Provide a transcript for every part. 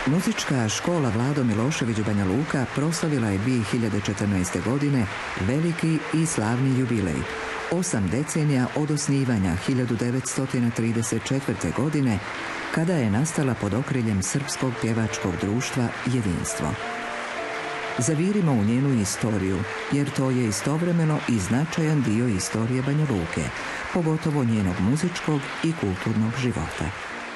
Muzička škola Vlado Milošević Banja Luka proslavila je 2014. godine veliki i slavni jubilej. 8 decenija od osnivanja 1934. godine, kada je nastala pod okriljem Srpskog pjevačkog društva Jedinstvo. Zavirimo u njenu istoriju, jer to je istovremeno i značajan dio istorije Banja Luke, pogotovo njenog muzičkog i kulturnog života.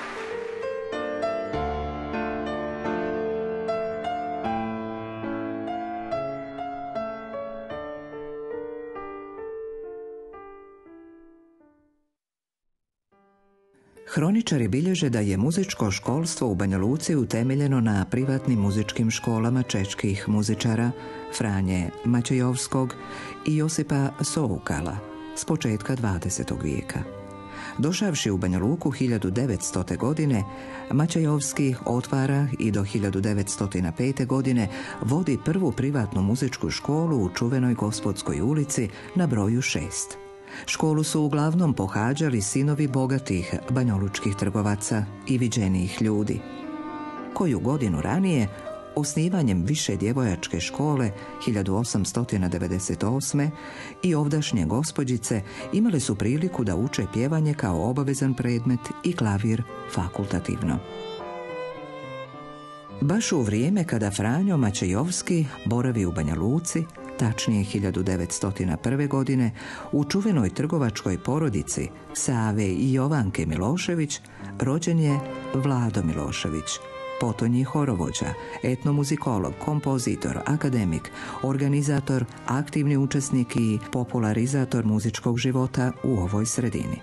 Hroničari bilježe da je muzičko školstvo u Banja Luci utemeljeno na privatnim muzičkim školama čeških muzičara Franje Mačejovskog i Josipa Soukala s početka 20. vijeka. Došavši u Banja Luku 1900. godine, Mačejovski otvara i do 1905. godine vodi prvu privatnu muzičku školu u čuvenoj Gospodskoj ulici na broju 6. Školu su uglavnom pohađali sinovi bogatih banjolučkih trgovaca i viđenijih ljudi. Koju godinu ranije, osnivanjem više djevojačke škole 1898. i ovdašnje gospođice imale su priliku da uče pjevanje kao obavezan predmet i klavir fakultativno. Baš u vrijeme kada Franjo Mačejovski boravi u Banja Luci, tačnije 1901. godine, u čuvenoj trgovačkoj porodici Save i Jovanke Milošević, rođen je Vlado Milošević, potonji horovođa, etnomuzikolog, kompozitor, akademik, organizator, aktivni učesnik i popularizator muzičkog života u ovoj sredini.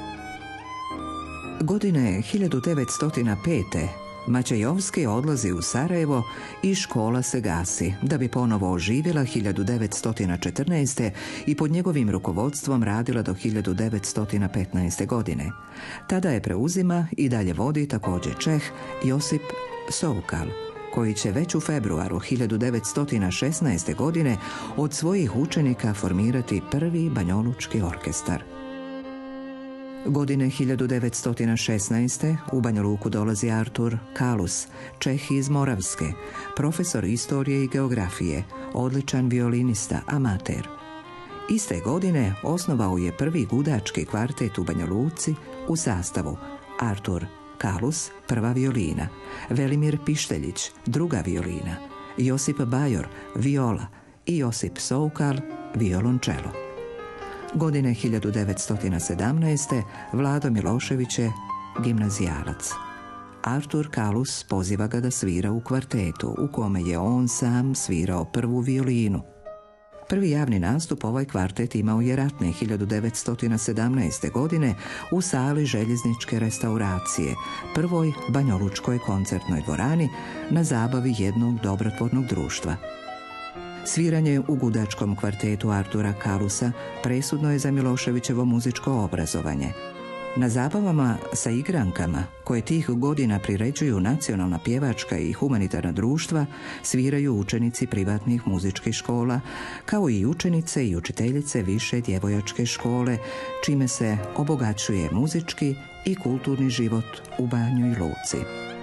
Godine 1905. Mačejovski odlazi u Sarajevo i škola se gasi, da bi ponovo oživjela 1914. i pod njegovim rukovodstvom radila do 1915. godine. Tada je preuzima i dalje vodi također Čeh Josip Soukal, koji će već u februaru 1916. godine od svojih učenika formirati prvi banjolučki orkestar. Godine 1916. u Banja Luku dolazi Artur Kalus, Čeh iz Moravske, profesor istorije i geografije, odličan violinista, amater. Iste godine osnovao je prvi gudački kvartet u Banja Luci u sastavu Artur Kalus, prva violina, Velimir Pišteljić, druga violina, Josip Bajor, viola i Josip Soukal, violončelo. Godine 1917. Vlado Milošević je gimnazijalac. Artur Kalus poziva ga da svira u kvartetu, u kome je on sam svirao prvu violinu. Prvi javni nastup ovaj kvartet imao je ratne 1917. godine u sali željezničke restauracije, prvoj banjolučkoj koncertnoj dvorani na zabavi jednog dobrotvornog društva. Sviranje u gudačkom kvartetu Artura Kalusa presudno je za Miloševićevo muzičko obrazovanje. Na zabavama sa igrankama, koje tih godina priređuju nacionalna pjevačka i humanitarna društva, sviraju učenici privatnih muzičkih škola, kao i učenice i učiteljice više djevojačke škole, čime se obogaćuje muzički i kulturni život u Banjoj Luci.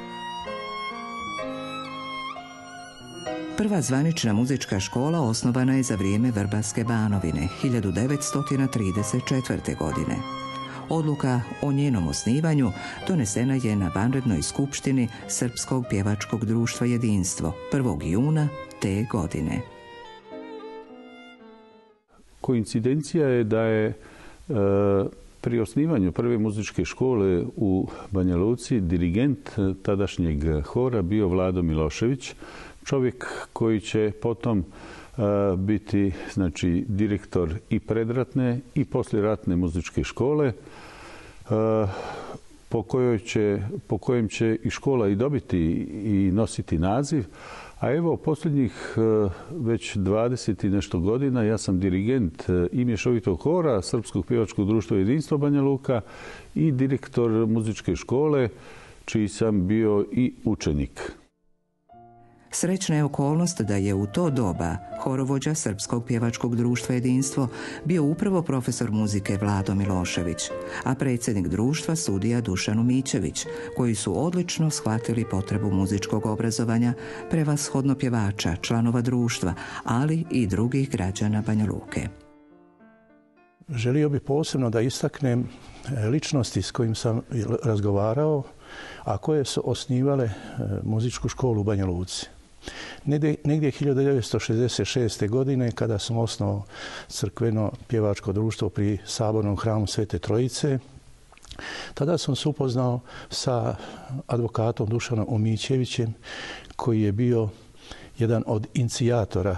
Prva zvanična muzička škola osnovana je za vrijeme Vrbarske Banovine 1934. godine. Odluka o njenom osnivanju donesena je na vanrednoj skupštini Srpskog pjevačkog društva Jedinstvo 1. juna te godine. Koincidencija je da je pri osnivanju prve muzičke škole u Banja Luci dirigent tadašnjeg hora bio Vlado Milošević, čovjek koji će potom biti direktor i predratne i poslijeratne muzičke škole, po kojem će i škola i dobiti i nositi naziv. A evo, posljednjih već 20 i nešto godina ja sam dirigent i mješovitog hora Srpskog pjevačkog društva Jedinstvo Banja Luka i direktor muzičke škole, čiji sam bio i učenik. Srećna je okolnost da je u to doba horovođa Srpskog pjevačkog društva Jedinstvo bio upravo profesor muzike Vlado Milošević, a predsjednik društva sudija Dušan Umićević, koji su odlično shvatili potrebu muzičkog obrazovanja prevashodno pjevača, članova društva, ali i drugih građana Banja Luke. Želio bih posebno da istaknem ličnosti s kojim sam razgovarao, a koje su osnivale muzičku školu u Banja Luci. Negdje 1966. godine, kada sam osnovao crkveno pjevačko društvo pri Sabornom hramu Svete Trojice, tada sam se upoznao sa advokatom Dušanom Umićevićem, koji je bio jedan od inicijatora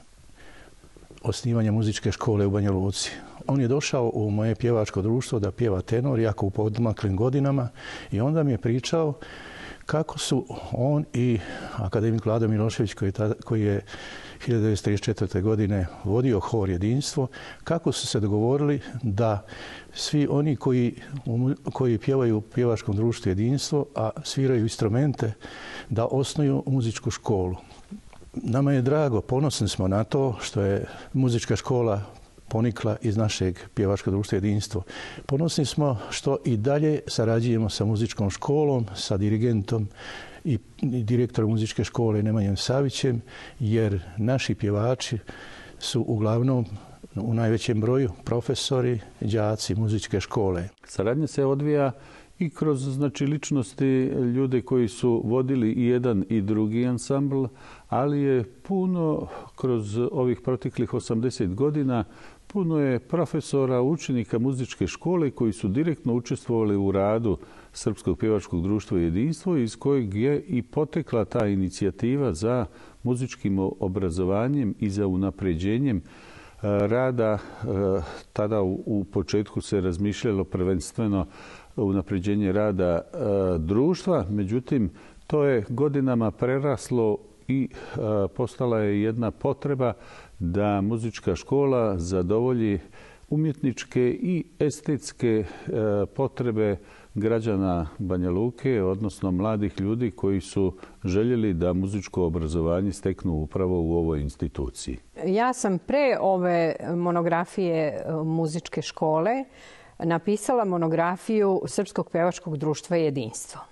osnivanja muzičke škole u Banja Luci. On je došao u moje pjevačko društvo da pjeva tenor, jako u podmaklim godinama, i onda mi je pričao kako su on i akademik Vlado Milošević, koji je 1934. godine vodio hor Jedinstvo, kako su se dogovorili da svi oni koji pjevaju u pjevačkom društvu Jedinstvo, a sviraju instrumente, da osnuju muzičku školu. Nama je drago, ponosni smo na to što je muzička škola ponikla iz našeg pjevačkog društva Jedinstvo. Ponosni smo što i dalje sarađujemo sa muzičkom školom, sa dirigentom i direktorom muzičke škole Nemanjem Savićem, jer naši pjevači su uglavnom u najvećem broju profesori, đaci muzičke škole. Saradnja se odvija i kroz ličnosti ljude koji su vodili i jedan i drugi ansambl, ali je puno kroz ovih proteklih 80 godina puno je profesora, učenika muzičke škole koji su direktno učestvovali u radu Srpskog pjevačkog društva Jedinstvo, iz kojeg je i potekla ta inicijativa za muzičkim obrazovanjem i za unapređenjem rada. Tada u početku se razmišljalo prvenstveno unapređenje rada društva, međutim to je godinama preraslo i postala je jedna potreba da muzička škola zadovolji umjetničke i estetske potrebe građana Banja Luke, odnosno mladih ljudi koji su željeli da muzičko obrazovanje steknu upravo u ovoj instituciji. Ja sam pre ove monografije muzičke škole napisala monografiju Srpskog pjevačkog društva Jedinstvo.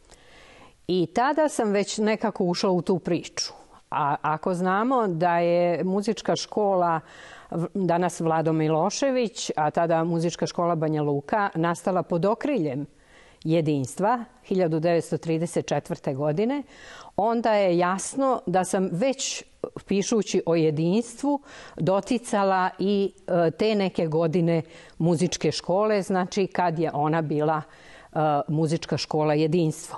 I tada sam već nekako ušla u tu priču. A ako znamo da je muzička škola danas Vlado Milošević, a tada muzička škola Banja Luka nastala pod okriljem Jedinstva 1934. godine, onda je jasno da sam već pišući o Jedinstvu doticala i te neke godine muzičke škole, znači kad je ona bila muzička škola Jedinstvo.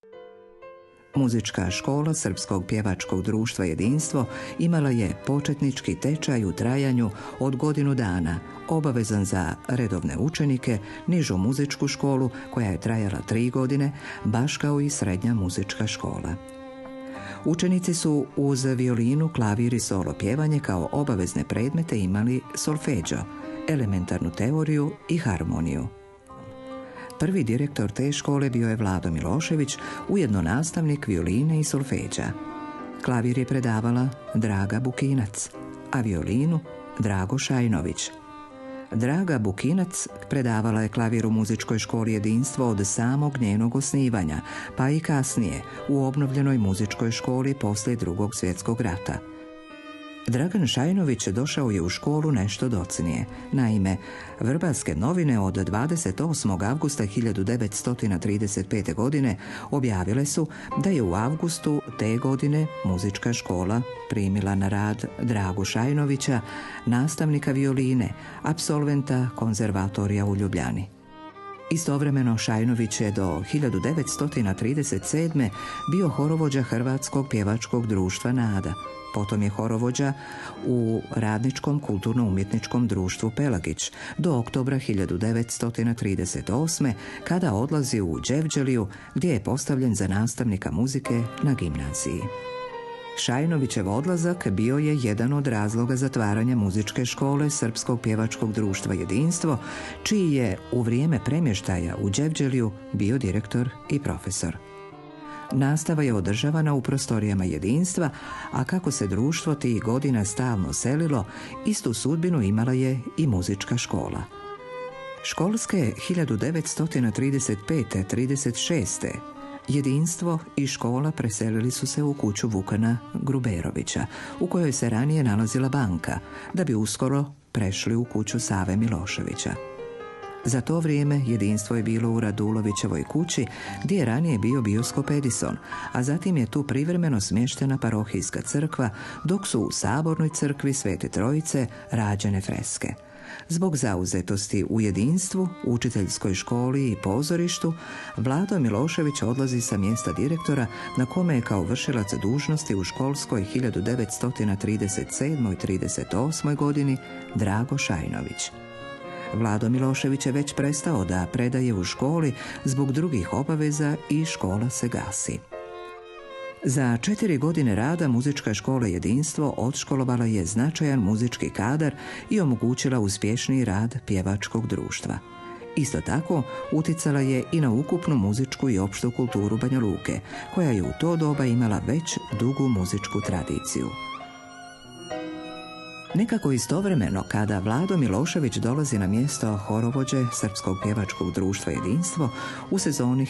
Muzička škola Srpskog pjevačkog društva Jedinstvo imala je početnički tečaj u trajanju od godinu dana, obavezan za redovne učenike, nižu muzičku školu koja je trajala 3 godine, baš kao i srednja muzička škola. Učenici su uz violinu, klavir i solo pjevanje kao obavezne predmete imali solfeđo, elementarnu teoriju i harmoniju. Prvi direktor te škole bio je Vlado Milošević, ujedno nastavnik violine i solfeđa. Klavir je predavala Draga Bukinac, a violinu Drago Šajnović. Draga Bukinac predavala je klavir u muzičkoj školi Jedinstvo od samog njenog osnivanja, pa i kasnije u obnovljenoj muzičkoj školi poslije Drugog svjetskog rata. Dragan Šajnović došao je u školu nešto docnije. Naime, Vrbarske novine od 28. avgusta 1935. godine objavile su da je u avgustu te godine muzička škola primila na rad Dragu Šajnovića, nastavnika violine, apsolventa konzervatorija u Ljubljani. Istovremeno Šajnović je do 1937. bio horovođa Hrvatskog pjevačkog društva Nada. Potom je horovođa u Radničkom kulturno-umjetničkom društvu Pelagić do oktobra 1938. kada odlazi u Đevđeliju gdje je postavljen za nastavnika muzike na gimnaziji. Šajnovićev odlazak bio je jedan od razloga zatvaranja muzičke škole Srpskog pjevačkog društva Jedinstvo, čiji je u vrijeme premještaja u Đevđeliju bio direktor i profesor. Nastava je održavana u prostorijama jedinstva, a kako se društvo tih godina stalno selilo, istu sudbinu imala je i muzička škola. Školske 1935-36. Jedinstvo i škola preselili su se u kuću Vukana Gruberovića, u kojoj se ranije nalazila banka, da bi uskoro prešli u kuću Save Miloševića. Za to vrijeme jedinstvo je bilo u Radulovićevoj kući, gdje je ranije bio bioskop Edison, a zatim je tu privremeno smještena parohijska crkva, dok su u sabornoj crkvi Svete Trojice rađene freske. Zbog zauzetosti u jedinstvu, učiteljskoj školi i pozorištu, Vlado Milošević odlazi sa mjesta direktora na kome je kao vršilac dužnosti u školskoj 1937-38. godini Drago Šajnović. Vlado Milošević je već prestao da predaje u školi zbog drugih obaveza i škola se gasi. Za 4 godine rada muzička škola Jedinstvo odškolovala je značajan muzički kadar i omogućila uspješniji rad pjevačkog društva. Isto tako, uticala je i na ukupnu muzičku i opštu kulturu Banja Luke, koja je u to doba imala već dugu muzičku tradiciju. Nekako istovremeno, kada Vlado Milošević dolazi na mjesto horovođe Srpskog pjevačkog društva Jedinstvo u sezoni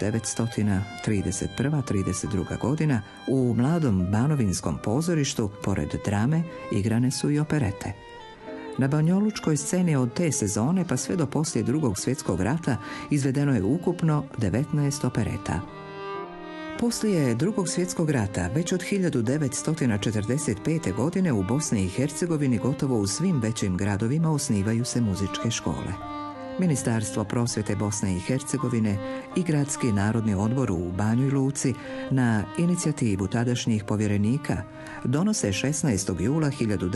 1931-32. godina, u mladom Banovinskom pozorištu, pored drame, igrane su i operete. Na banjolučkoj sceni od te sezone pa sve do poslije Drugog svjetskog rata izvedeno je ukupno 19 opereta. Poslije Drugog svjetskog rata, već od 1945. godine u Bosni i Hercegovini gotovo u svim većim gradovima osnivaju se muzičke škole. Ministarstvo prosvjete Bosne i Hercegovine i Gradski narodni odbor u Banjoj Luci na inicijativu tadašnjih povjerenika donose 16. jula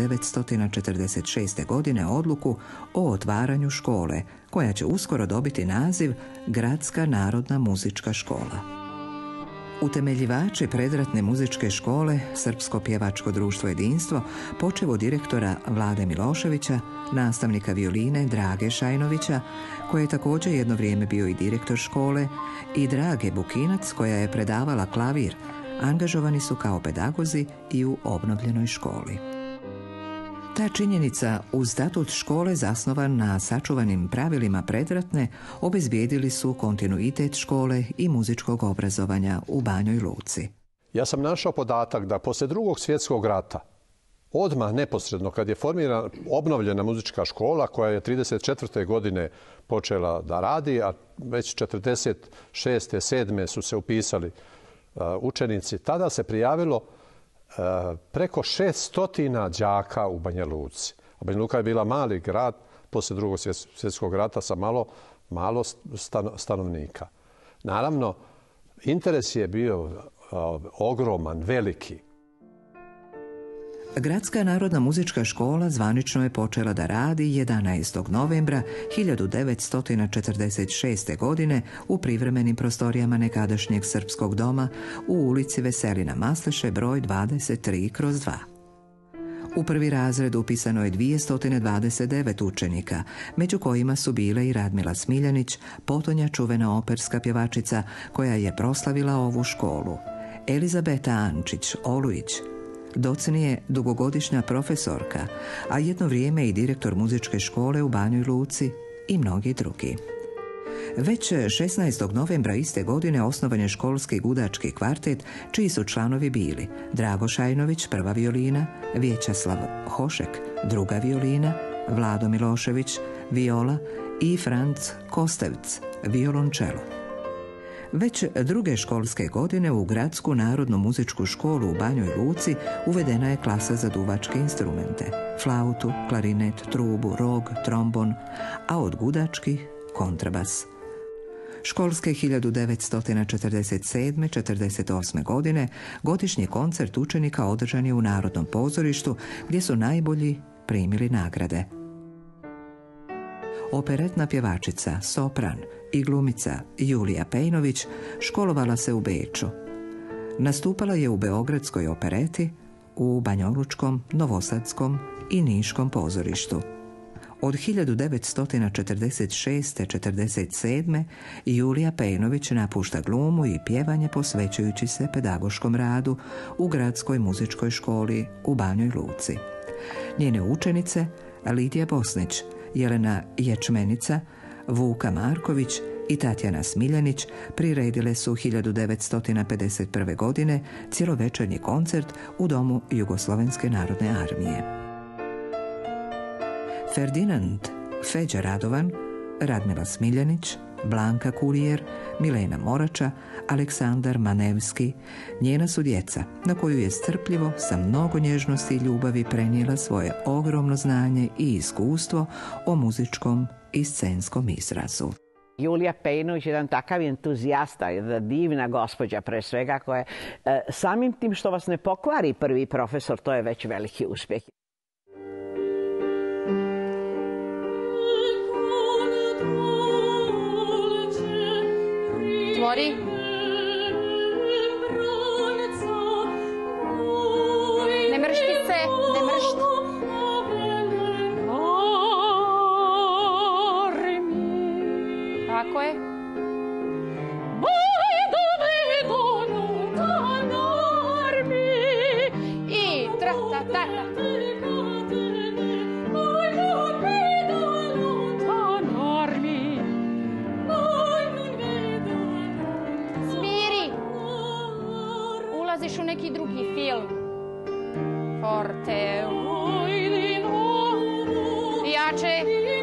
1946. godine odluku o otvaranju škole, koja će uskoro dobiti naziv Gradska narodna muzička škola. Utemeljivači predratne muzičke škole, Srpsko pjevačko društvo Jedinstvo, počev od direktora Vlade Miloševića, nastavnika violine Drage Šajnovića, koji je također jedno vrijeme bio i direktor škole, i Drage Bukinac, koja je predavala klavir, angažovani su kao pedagozi i u obnovljenoj školi. Ta činjenica uz statut škole zasnovan na sačuvanim pravilima predratne obezbijedili su kontinuitet škole i muzičkog obrazovanja u Banjoj Luci. Ja sam našao podatak da poslije Drugog svjetskog rata, odmah neposredno kad je obnovljena muzička škola koja je 1934. godine počela da radi, a već 1946. 1947. su se upisali učenici, tada se prijavilo preko 600 đaka u Banja Luci. A Banja Luka je bila mali grad poslije Drugog svjetskog rata sa malo stanovnika. Naravno, interes je bio ogroman, veliki. Gradska narodna muzička škola zvanično je počela da radi 11. novembra 1946. godine u privremenim prostorijama nekadašnjeg Srpskog doma u ulici Veselina Masleše broj 23/2. U prvi razred upisano je 229 učenika, među kojima su bile i Radmila Smiljanić, potonja čuvena operska pjevačica koja je proslavila ovu školu, Elizabeta Ančić Olujić, docnije dugogodišnja profesorka, a jedno vrijeme i direktor muzičke škole u Banjoj Luci i mnogi drugi. Već 16. novembra iste godine osnovan je školski gudački kvartet, čiji su članovi bili Drago Šajnović, prva violina, Vječaslav Hošek, druga violina, Vlado Milošević, viola i Franc Kostevc, violončelo. Već druge školske godine u Gradsku narodnu muzičku školu u Banjoj Luci uvedena je klasa za duvačke instrumente, flautu, klarinet, trubu, rog, trombon, a od gudačkih kontrabas. Školske 1947-48. godine godišnji koncert učenika održan je u Narodnom pozorištu gdje su najbolji primili nagrade. Operetna pjevačica, sopran i glumica Julija Pejnović školovala se u Beču. Nastupala je u Beogradskoj opereti, u Banjolučkom, Novosadskom i Niškom pozorištu. Od 1946. 47. Julija Pejnović napušta glumu i pjevanje posvećujući se pedagoškom radu u Gradskoj muzičkoj školi u Banjoj Luci. Njene učenice Lidija Bosnić, Jelena Ječmenica, Vuka Marković i Tatjana Smiljanić priredile su 1951. godine cjelovečernji koncert u Domu Jugoslovenske narodne armije. Ferdinand Feđa Radovan, Radmila Smiljanić, Blanka Kurijer, Milena Morača, Aleksandar Manevski, njena su djeca, na koju je strpljivo, sa mnogo nježnosti i ljubavi prenijela svoje ogromno znanje i iskustvo o muzičkom i scenskom izrazu. Julija Pejnović je jedan takav entuzijasta, jedna divna gospođa pre svega, koja samim tim što vas ne pokvari prvi profesor, to je već veliki uspjeh. Tvori. Ne mršti se, ne mršti. Tako je. I tra ta ta ta. Smiri. Ulaziš u neki drugi film. Forte. Jače.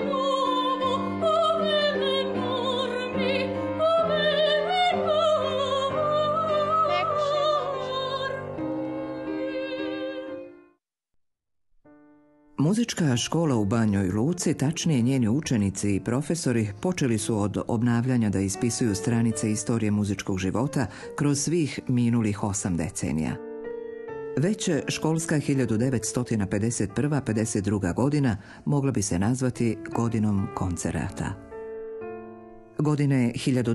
Muzička škola u Banjoj Luci, tačnije njeni učenici i profesori, počeli su od obnavljanja da ispisuju stranice istorije muzičkog života kroz svih minulih 8 decenija. Već školska 1951-52. godina mogla bi se nazvati godinom koncerata. Godine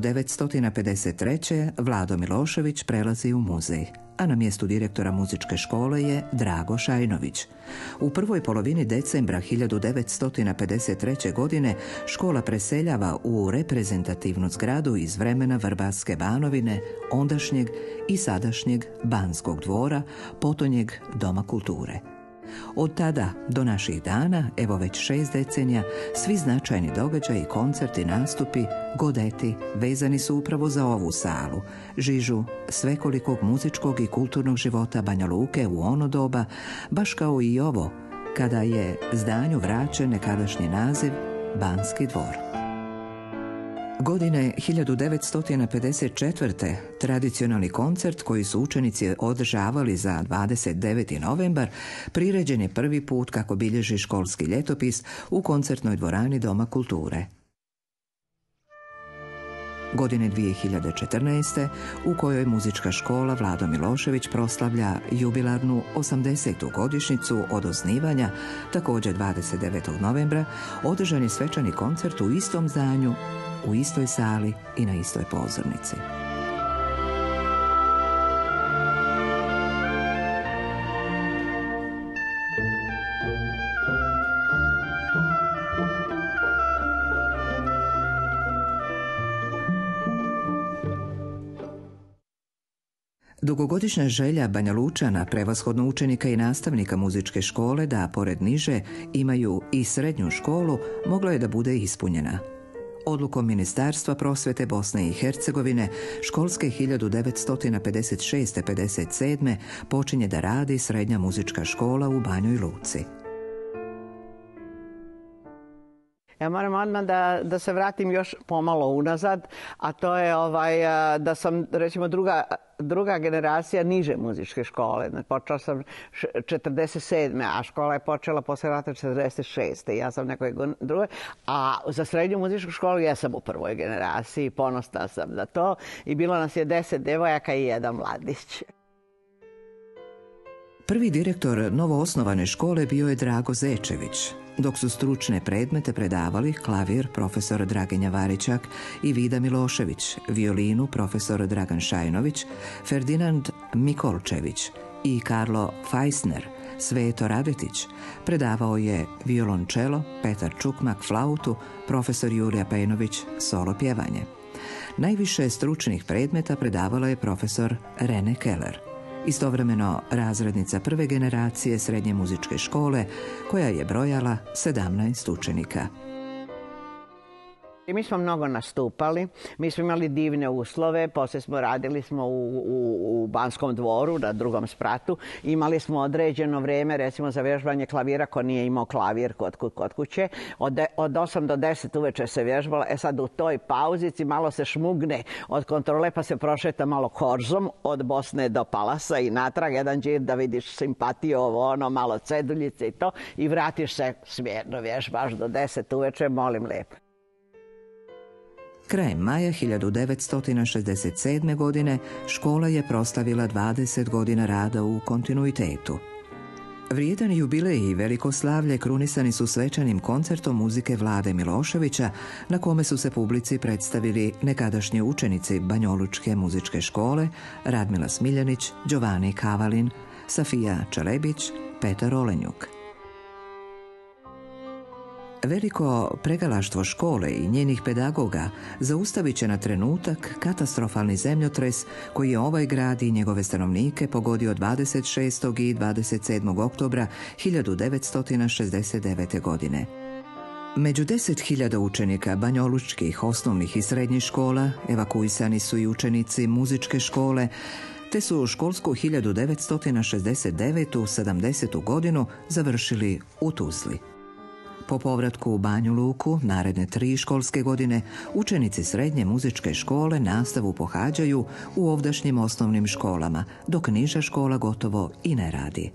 1953. Vlado Milošević prelazi u muzej, a na mjestu direktora muzičke škole je Drago Šajnović. U prvoj polovini decembra 1953. godine škola preseljava u reprezentativnu zgradu iz vremena Vrbarske Banovine, ondašnjeg i sadašnjeg Banskog dvora, potonjeg Doma kulture. Od tada do naših dana, evo već 6 decenija, svi značajni događaji, koncerti, nastupi, godeti vezani su upravo za ovu salu, žižu svekolikog muzičkog i kulturnog života Banja Luke u ono doba, baš kao i ovo, kada je zdanju vraćen nekadašnji naziv Banski dvor. Godine 1954. tradicionalni koncert koji su učenici održavali za 29. novembar priređen je prvi put, kako bilježi školski ljetopis, u koncertnoj dvorani Doma kulture. Godine 2014. u kojoj muzička škola Vlado Milošević proslavlja jubilarnu 80. godišnjicu od osnivanja, također 29. novembra, održan je svečani koncert u istom zdanju, u istoj sali i na istoj pozornici. Dugogodišnja želja Banja Lučana, prevashodno učenika i nastavnika muzičke škole, da pored niže imaju i srednju školu, mogla je da bude ispunjena. Odlukom Ministarstva prosvete Bosne i Hercegovine školske 1956-57. počinje da radi srednja muzička škola u Banjoj Luci. Ja moram odmah da se vratim još pomalo unazad, a to je da sam, recimo, druga generacija niže muzičke škole. Počela sam 47. a škola je počela posle rata 46. Ja sam nekoj drugoj. A za srednju muzičku školu ja sam u prvoj generaciji. Ponosna sam za to. I bilo nas je 10 devojaka i 1 mladić. Prvi direktor novoosnovane škole bio je Drago Zečević, dok su stručne predmete predavali klavir profesor Draginja Varičak i Vida Milošević, violinu profesor Dragan Šajnović, Ferdinand Mikolčević i Karlo Feisner, Sveto Radetić predavao je violončelo, Petar Čukmak flautu, profesor Julija Pejnović solo pjevanje. Najviše stručnih predmeta predavala je profesor Rene Keller. Istovremeno razrednica prve generacije srednje muzičke škole koja je brojala 17 učenika. Mi smo mnogo nastupali, mi smo imali divne uslove, poslije radili smo u Banskom dvoru na drugom spratu. Imali smo određeno vrijeme, recimo za vježbanje klavira ko nije imao klavir kod kuće. Od 8 do 10 uveče se vježbalo, sad u toj pauzici malo se šmugne od kontrole pa se prošeta malo korzom od Bosne do Palasa i natrag jedan džir da vidiš simpatiju, malo ceduljice i to i vratiš se smjerno vježbaš do 10 uveče, molim lijepo. Krajem maja 1967. godine škola je proslavila 20 godina rada u kontinuitetu. Vrijedan jubilej i veliko slavlje krunisani su svečanim koncertom muzike Vlade Miloševića, na kome su se publici predstavili nekadašnji učenici Banjolučke muzičke škole Radmila Smiljanić, Đovani Kavalin, Safija Čelebić, Petar Olenjuk. Veliko pregalaštvo škole i njenih pedagoga zaustavit će na trenutak katastrofalni zemljotres koji je ovaj grad i njegove stanovnike pogodio 26. i 27. oktobra 1969. godine. Među 10.000 učenika banjolučkih osnovnih i srednjih škola evakuisani su i učenici muzičke škole, te su školsku 1969-70. godinu završili u Tuzli. Po povratku u Banju Luku, naredne 3 školske godine, učenici srednje muzičke škole nastavu pohađaju u ovdašnjim osnovnim školama, dok niža škola gotovo i ne radi.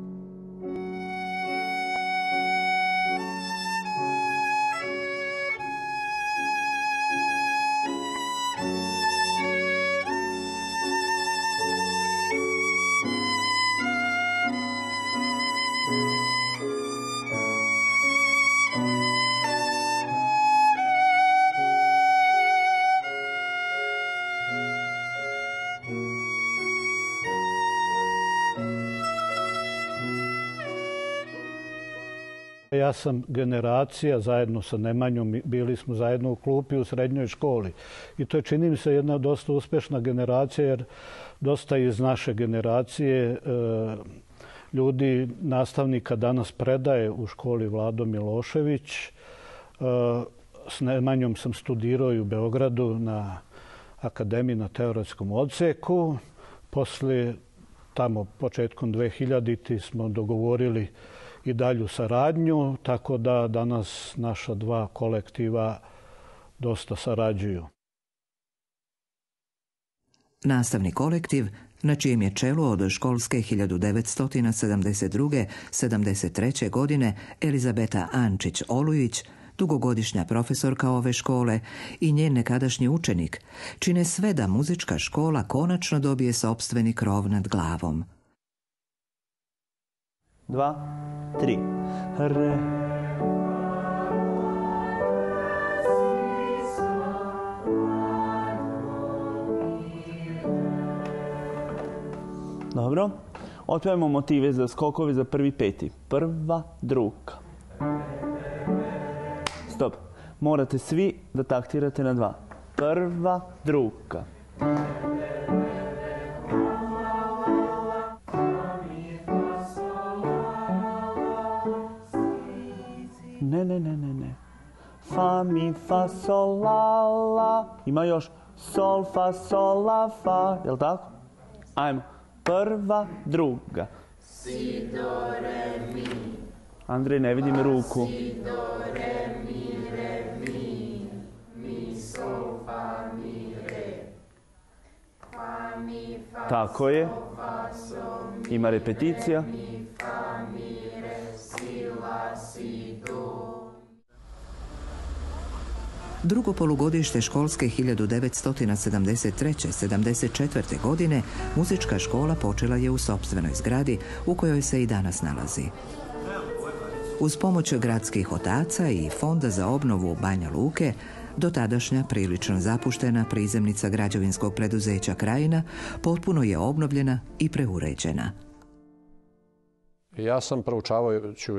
Ja sam generacija, zajedno sa Nemanjom, bili smo zajedno u klupi u srednjoj školi. I to je, čini mi se, jedna dosta uspješna generacija, jer dosta iz naše generacije ljudi, nastavnika danas predaje u školi Vlado Milošević. S Nemanjom sam studirao i u Beogradu na akademiji na teoretskom odsjeku. Poslije, tamo početkom 2000 smo dogovorili i dalju saradnju, tako da danas naša dva kolektiva dosta sarađuju. Nastavni kolektiv, na čijem je čelu od školske 1972-73. godine Elizabeta Ančić-Olujić, dugogodišnja profesorka ove škole i njen nekadašnji učenik, čine sve da muzička škola konačno dobije sopstveni krov nad glavom. 2, 3. Re. Dobro. Otpevamo motive za skokove za prvi peti. Prva, druga. Stop. Morate svi da taktirate na 2. Prva, druga. Ne. Fa, mi, fa, sol, la, la. Ima još sol, fa, sol, la, fa. Jel' tako? Ajmo. Prva, druga. Si, do, re, mi. Andrej, ne vidim ruku. Si, do, re, mi, mi. Mi, sol, fa, mi, re. Fa, mi, fa, tako je. Ima repeticija. Mi, fa, mi, re, si, la, si, do. Drugo polugodište školske 1973-74. godine muzička škola počela je u sopstvenoj zgradi u kojoj se i danas nalazi. Uz pomoć gradskih otaca i Fonda za obnovu Banja Luke, dotadašnja prilično zapuštena prizemnica građevinskog preduzeća Krajina potpuno je obnovljena i preuređena. Ja sam proučavajući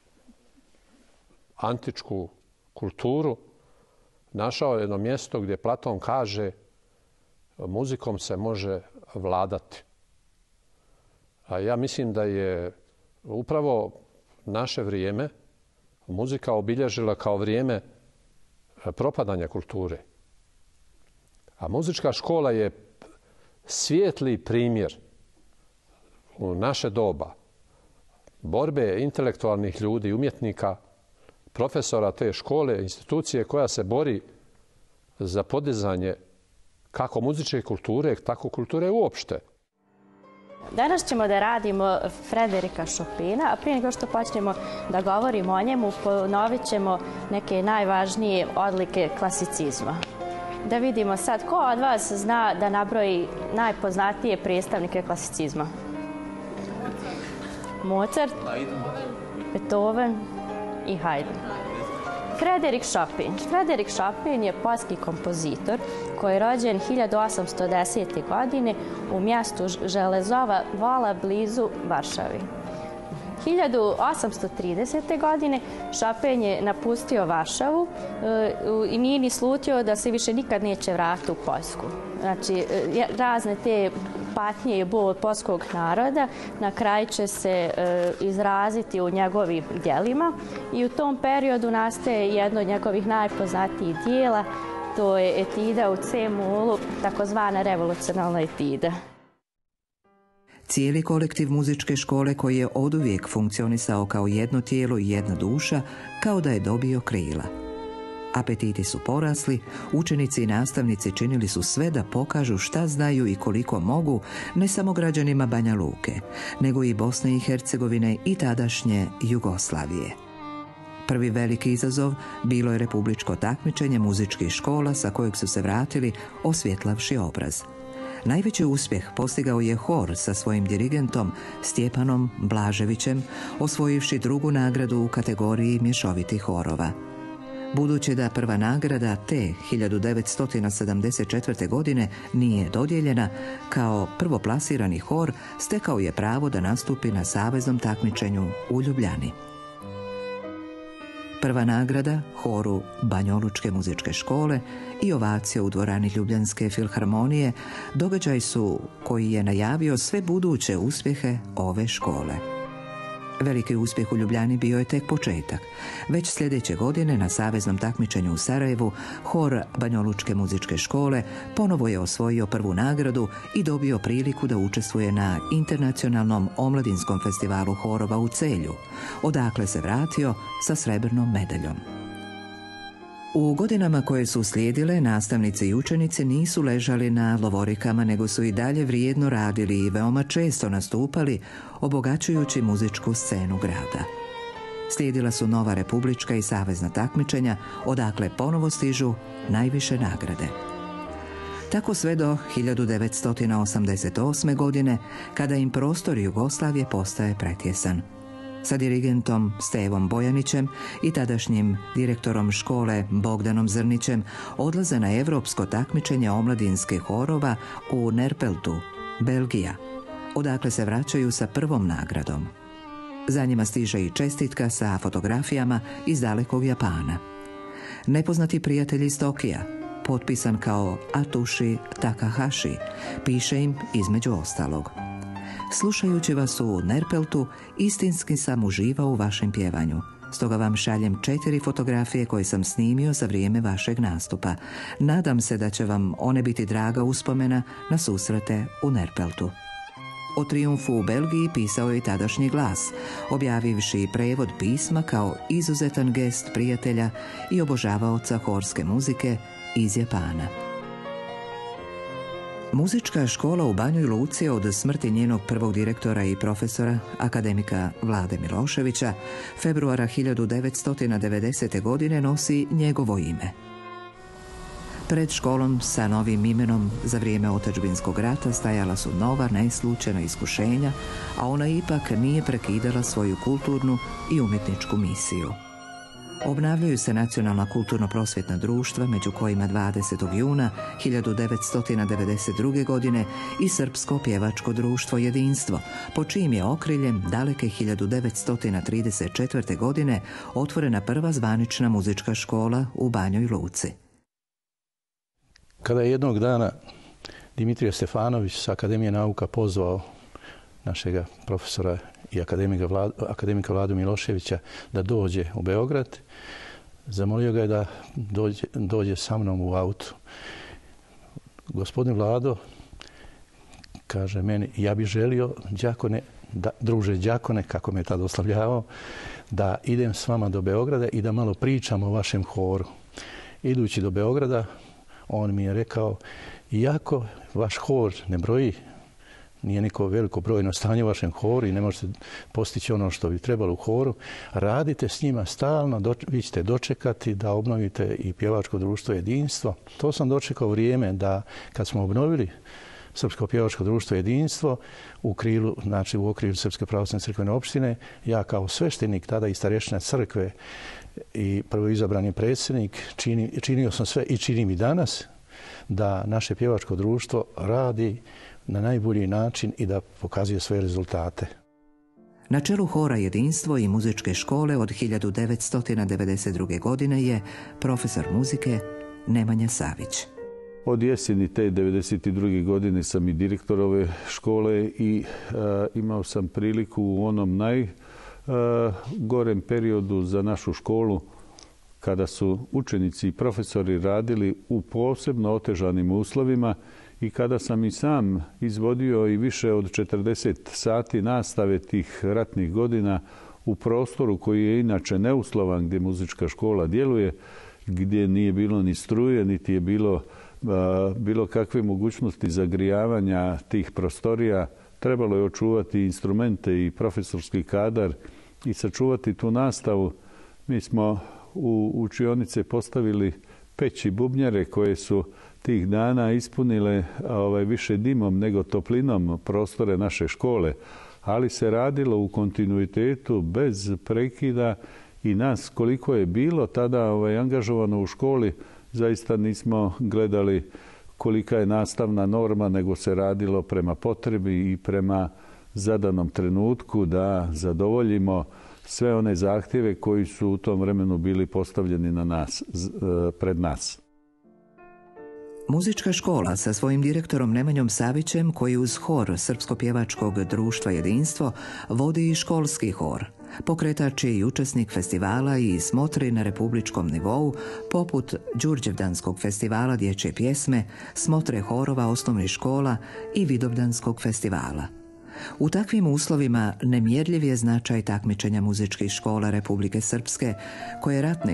antičku kulturu našao jedno mjesto gdje Platon kaže muzikom se može vladati. A ja mislim da je upravo naše vrijeme muzika obilježila kao vrijeme propadanja kulture. A muzička škola je svijetli primjer u naše doba borbe intelektualnih ljudi, umjetnika, profesora te škole, institucije koja se bori za podizanje kako muzičke kulture, tako kulture uopšte. Danas ćemo da radimo Frederika Chopina, a prije nego što počnemo da govorimo o njemu, ponovit ćemo neke najvažnije odlike klasicizma. Da vidimo sad ko od vas zna da nabroji najpoznatije predstavnike klasicizma. Mozart, Beethoven i Haydn. Frederik Chopin. Frederik Chopin je poljski kompozitor koji je rođen 1810. godine u mjestu Železova Vola blizu Varšavi. 1830. godine Chopin je napustio Varšavu i nije ni slutio da se više nikad neće vratiti u Poljsku. Znači, razne te patnje i bol poljskog naroda na kraju će se izraziti u njegovim djelima i u tom periodu nastaje jedno od njegovih najpoznatijih dijela, to je etida u C-molu, takozvana revolucionalna etida. Cijeli kolektiv muzičke škole koji je oduvijek funkcionisao kao jedno tijelo i jedna duša, kao da je dobio krila. Apetiti su porasli, učenici i nastavnici činili su sve da pokažu šta znaju i koliko mogu, ne samo građanima Banja Luke, nego i Bosne i Hercegovine i tadašnje Jugoslavije. Prvi veliki izazov bilo je republičko takmičenje muzičkih škola sa kojeg su se vratili osvjetlavši obraz. Najveći uspjeh postigao je hor sa svojim dirigentom Stjepanom Blaževićem, osvojivši drugu nagradu u kategoriji mješovitih horova. Budući da prva nagrada te 1974. godine nije dodijeljena, kao prvoplasirani hor stekao je pravo da nastupi na saveznom takmičenju u Ljubljani. Prva nagrada horu Banjolučke muzičke škole i ovacija u dvorani Ljubljanske filharmonije događaj su koji je najavio sve buduće uspjehe ove škole. Veliki uspjeh u Ljubljani bio je tek početak. Već sljedeće godine na saveznom takmičenju u Sarajevu hor Banjolučke muzičke škole ponovo je osvojio prvu nagradu i dobio priliku da učestvuje na internacionalnom omladinskom festivalu horova u Celju, odakle se vratio sa srebrnom medaljom. U godinama koje su slijedile, nastavnici i učenici nisu ležali na lovorikama, nego su i dalje vrijedno radili i veoma često nastupali, obogaćujući muzičku scenu grada. Slijedila su nova republička i savezna takmičenja, odakle ponovo stižu najviše nagrade. Tako sve do 1988. godine, kada im prostor Jugoslavije postaje pretjesan. Sa dirigentom Stevom Bojanićem i tadašnjim direktorom škole Bogdanom Zrnićem odlaze na evropsko takmičenje omladinskih horova u Nerpeltu, Belgija, odakle se vraćaju sa prvom nagradom. Za njima stiže i čestitka sa fotografijama iz dalekog Japana. Nepoznati prijatelj iz Tokija, potpisan kao Atushi Takahashi, piše im između ostalog: slušajući vas u Nerpeltu, istinski sam uživao u vašem pjevanju. Stoga vam šaljem 4 fotografije koje sam snimio za vrijeme vašeg nastupa. Nadam se da će vam one biti draga uspomena na susrete u Nerpeltu. O trijumfu u Belgiji pisao je i tadašnji Glas, objavivši prevod pisma kao izuzetan gest prijatelja i obožavaoca horske muzike iz Japana. Muzička škola u Banjoj Luci od smrti njenog prvog direktora i profesora, akademika Vlade Miloševića, februara 1990. godine nosi njegovo ime. Pred školom sa novim imenom za vrijeme otadžbinskog rata stajala su nova neslučajna iskušenja, a ona ipak nije prekidala svoju kulturnu i umjetničku misiju. Obnavljaju se nacionalna kulturno-prosvjetna društva, među kojima 20. juna 1992. godine i Srpsko pjevačko društvo Jedinstvo, po čijim je okriljem daleke 1934. godine otvorena prva zvanična muzička škola u Banjoj Luci. Kada je jednog dana Dimitrije Stefanović sa Akademije nauka pozvao našega profesora i akademika Vladu Miloševića da dođe u Beograd, zamolio ga je da dođe sa mnom u autu. Gospodin Vlado kaže meni, ja bih želio, druže đakone, kako me je tada oslavljavao, da idem s vama do Beograda i da malo pričam o vašem horu. Idući do Beograda, on mi je rekao, iako vaš hor ne broji, nije neko veliko brojno stanje u vašem horu i ne možete postići ono što bi trebalo u horu, radite s njima stalno, vi ćete dočekati da obnovite i pjevačko društvo Jedinstvo. To sam dočekao vrijeme da kad smo obnovili Srpsko pjevačko društvo Jedinstvo u okrilju Srpske pravoslavne crkvene opštine, ja kao sveštenik tada i starešina crkve i prvoizabrani predsjednik činio sam sve i činim i danas da naše pjevačko društvo radi na najbolji način i da pokazuje svoje rezultate. Na čelu hora Jedinstvo i muzičke škole od 1992. godine je profesor muzike Nemanja Savić. Od jeseni te 1992. godine sam i direktor ove škole i imao sam priliku u onom najgorem periodu za našu školu, kada su učenici i profesori radili u posebno otežanim uslovima i kada sam i sam izvodio i više od 40 sati nastave tih ratnih godina u prostoru koji je inače neuslovan, gdje muzička škola djeluje, gdje nije bilo ni struje, niti je bilo kakve mogućnosti zagrijavanja tih prostorija. Trebalo je očuvati instrumente i profesorski kadar i sačuvati tu nastavu. Mi smo u učionice postavili peći bubnjare koje su tih dana ispunile više dimom nego toplinom prostore naše škole, ali se radilo u kontinuitetu bez prekida i nas koliko je bilo tada angažovano u školi, zaista nismo gledali kolika je nastavna norma, nego se radilo prema potrebi i prema zadanom trenutku da zadovoljimo sve one zahtjeve koji su u tom vremenu bili postavljeni pred nas. Muzička škola sa svojim direktorom Nemanjom Savićem, koji uz hor Srpsko pjevačkog društva Jedinstvo vodi i školski hor. Pokretač je i učesnik festivala i smotri na republičkom nivou, poput Đurđevdanskog festivala dječje pjesme, smotre horova osnovnih škola i Vidovdanskog festivala. U takvim uslovima nemjerljiv je značaj takmičenja muzičkih škola Republike Srpske, koje ratne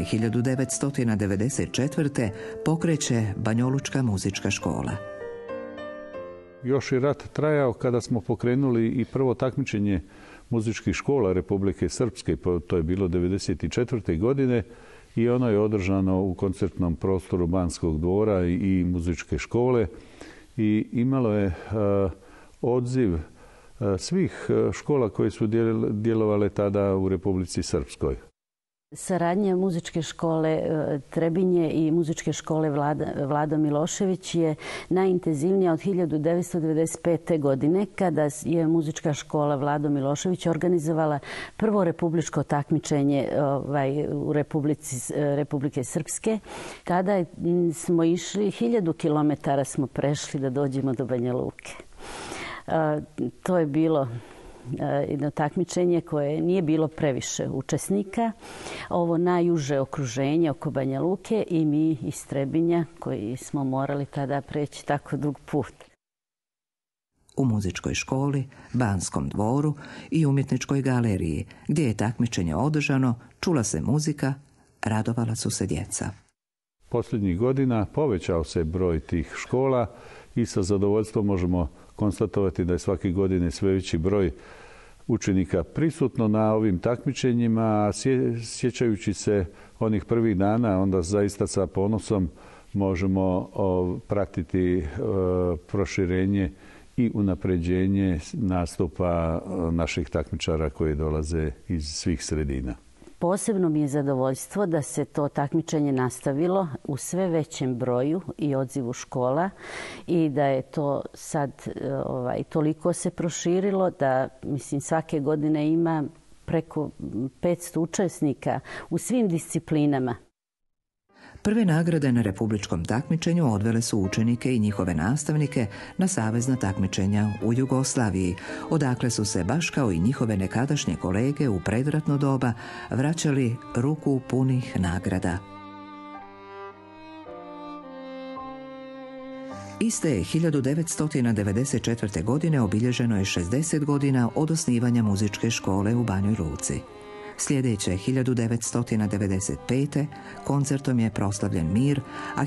1994. pokreće Banjolučka muzička škola. Još je rat trajao kada smo pokrenuli i prvo takmičenje muzičkih škola Republike Srpske, to je bilo 1994. godine i ono je održano u koncertnom prostoru Banskog dvora i muzičke škole i imalo je odziv svih škola koje su djelovale tada u Republici Srpskoj. Saradnja muzičke škole Trebinje i muzičke škole Vlado Milošević je najintenzivnija od 1995. godine, kada je muzička škola Vlado Milošević organizovala prvo republičko takmičenje u Republike Srpske. Tada smo išli, 1000 kilometara smo prešli da dođemo do Banja Luke. To je bilo jedno takmičenje koje nije bilo previše učesnika. Ovo najuže okruženje oko Banja Luke i mi iz Trebinja koji smo morali tada preći tako dug put. U muzičkoj školi, Banskom dvoru i umjetničkoj galeriji, gdje je takmičenje održano, čula se muzika, radovala su se djeca. Posljednjih godina povećao se broj tih škola i sa zadovoljstvom možemo konstatovati da je svake godine sve veći broj učenika prisutno na ovim takmičenjima, a sjećajući se onih prvih dana, onda zaista sa ponosom možemo pratiti proširenje i unapređenje nastupa naših takmičara koji dolaze iz svih sredina. Posebno mi je zadovoljstvo da se to takmičenje nastavilo u sve većem broju i odzivu škola i da je to sad toliko se proširilo da mislim svake godine ima preko 500 učesnika u svim disciplinama. Prve nagrade na republičkom takmičenju odvele su učenike i njihove nastavnike na savezna takmičenja u Jugoslaviji, odakle su se, baš kao i njihove nekadašnje kolege u predratno doba, vraćali ruku punih nagrada. Iste 1994. godine obilježeno je 60 godina od osnivanja muzičke škole u Banjoj Luci. Sljedeće 1995. koncertom je proslavljen mir, a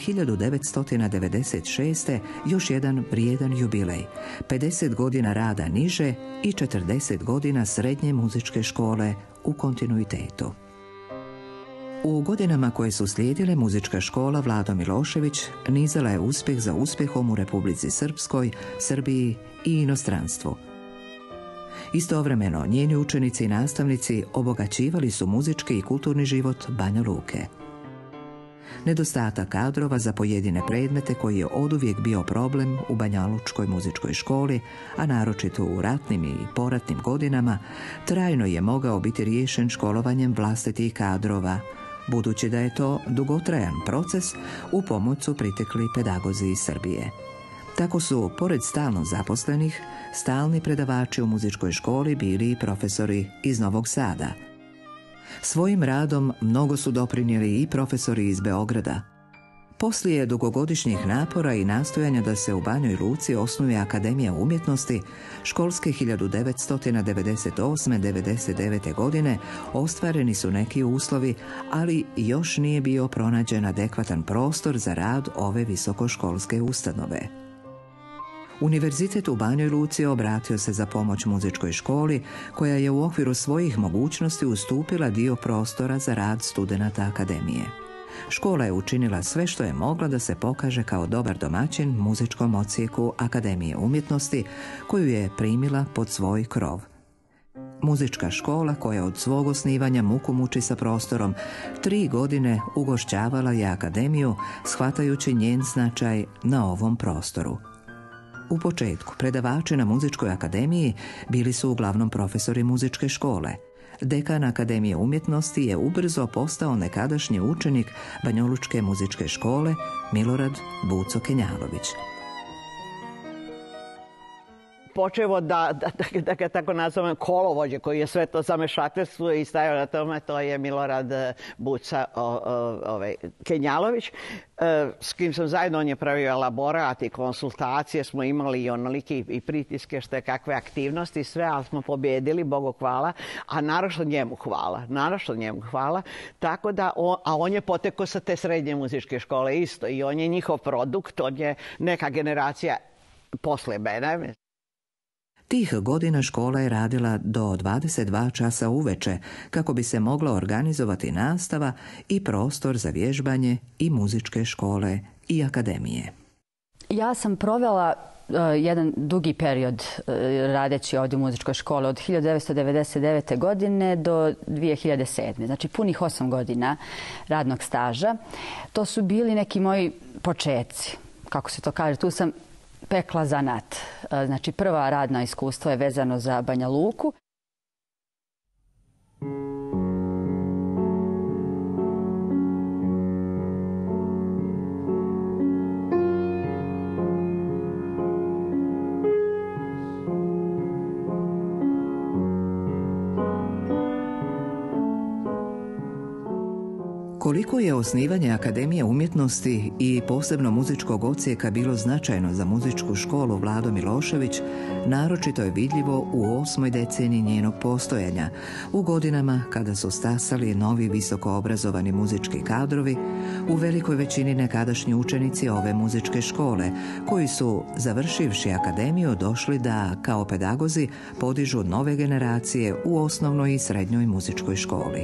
1996. još jedan vrijedan jubilej, 50 godina rada niže i 40 godina srednje muzičke škole u kontinuitetu. U godinama koje su slijedile, muzička škola Vlado Milošević nizala je uspjeh za uspjehom u Republici Srpskoj, Srbiji i inostranstvu. Istovremeno, njeni učenici i nastavnici obogaćivali su muzički i kulturni život Banja Luke. Nedostatak kadrova za pojedine predmete koji je oduvijek bio problem u banjalučkoj muzičkoj školi, a naročito u ratnim i poratnim godinama, trajno je mogao biti riješen školovanjem vlastitih kadrova, budući da je to dugotrajan proces, u pomoć su pritekli pedagozi iz Srbije. Tako su, pored stalno zaposlenih, stalni predavači u muzičkoj školi bili i profesori iz Novog Sada. Svojim radom mnogo su doprinijeli i profesori iz Beograda. Poslije dugogodišnjih napora i nastojanja da se u Banjoj Luci osnuje Akademija umjetnosti, školske 1998-99. godine ostvareni su neki uslovi, ali još nije bio pronađen adekvatan prostor za rad ove visokoškolske ustanove. Univerzitet u Banjoj Luci obratio se za pomoć muzičkoj školi, koja je u okviru svojih mogućnosti ustupila dio prostora za rad studenata akademije. Škola je učinila sve što je mogla da se pokaže kao dobar domaćin muzičkom odsjeku Akademije umjetnosti, koju je primila pod svoj krov. Muzička škola, koja od svog osnivanja muku muči sa prostorom, 3 godine ugošćavala je akademiju, shvatajući njen značaj na ovom prostoru. U početku predavači na muzičkoj akademiji bili su uglavnom profesori muzičke škole. Dekan Akademije umjetnosti je ubrzo postao nekadašnji učenik Banjolučke muzičke škole Milorad Buco Kenjalović. Počevo da ga tako nazovem kolovođe koji je sve to zamešateljstvo i stajao na tome, to je Milorad Buca Kenjalović, s kim sam zajedno, on je pravio elaborat i konsultacije, smo imali i onoliki i pritiske što je kakve aktivnosti, sve, ali smo pobjedili, Bogu hvala, a naročito njemu hvala, tako da, a on je potekao sa te srednje muzičke škole isto i on je njihov produkt, on je neka generacija posle mene. Tih godina škola je radila do 22 časa uveče kako bi se mogla organizovati nastava i prostor za vježbanje i muzičke škole i akademije. Ja sam provela jedan dugi period radeći ovdje u muzičkoj školi od 1999. godine do 2007. Znači punih 8 godina radnog staža. To su bili neki moji počeci, kako se to kaže. Tu sam pekla zanat. Znači prva radna iskustva je vezano za Banja Luku. Koliko je osnivanje Akademije umjetnosti i posebno muzičkog odsjeka bilo značajno za muzičku školu Vlado Milošević, naročito je vidljivo u 8. deceniji njenog postojanja, u godinama kada su stasali novi visoko obrazovani muzički kadrovi, u velikoj većini nekadašnji učenici ove muzičke škole, koji su, završivši akademiju, došli da, kao pedagozi, podižu nove generacije u osnovnoj i srednjoj muzičkoj školi.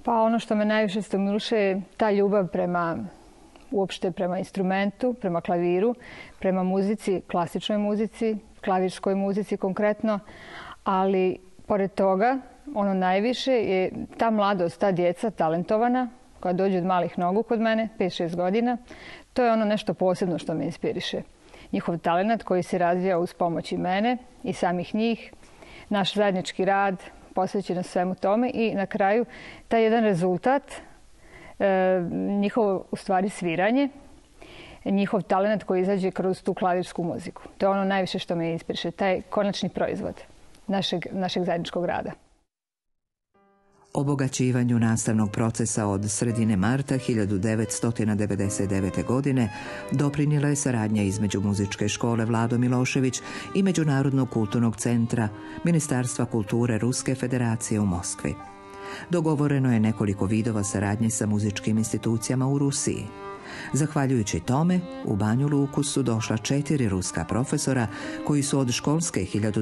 Pa ono što me najviše stimuliše je ta ljubav uopšte prema instrumentu, prema klaviru, prema muzici, klasičnoj muzici, klavirskoj muzici konkretno, ali pored toga ono najviše je ta mladost, ta djeca talentovana koja dođe od malih nogu kod mene, 5-6 godina. To je ono nešto posebno što me inspiriše. Njihov talent koji se razvija uz pomoć i mene i samih njih, naš zajednički rad posvećen svemu tome i na kraju taj jedan rezultat, njihovo u stvari sviranje, njihov talent koji izađe kroz tu klavirsku muziku. To je ono najviše što me inspiriše, taj konačni proizvod našeg zajedničkog rada. Obogaćivanju nastavnog procesa od sredine marta 1999. godine doprinijela je saradnja između Muzičke škole Vlado Milošević i Međunarodnog kulturnog centra Ministarstva kulture Ruske federacije u Moskvi. Dogovoreno je nekoliko vidova saradnje sa muzičkim institucijama u Rusiji. Zahvaljujući tome, u Banju Luku su došla 4 ruska profesora koji su od školske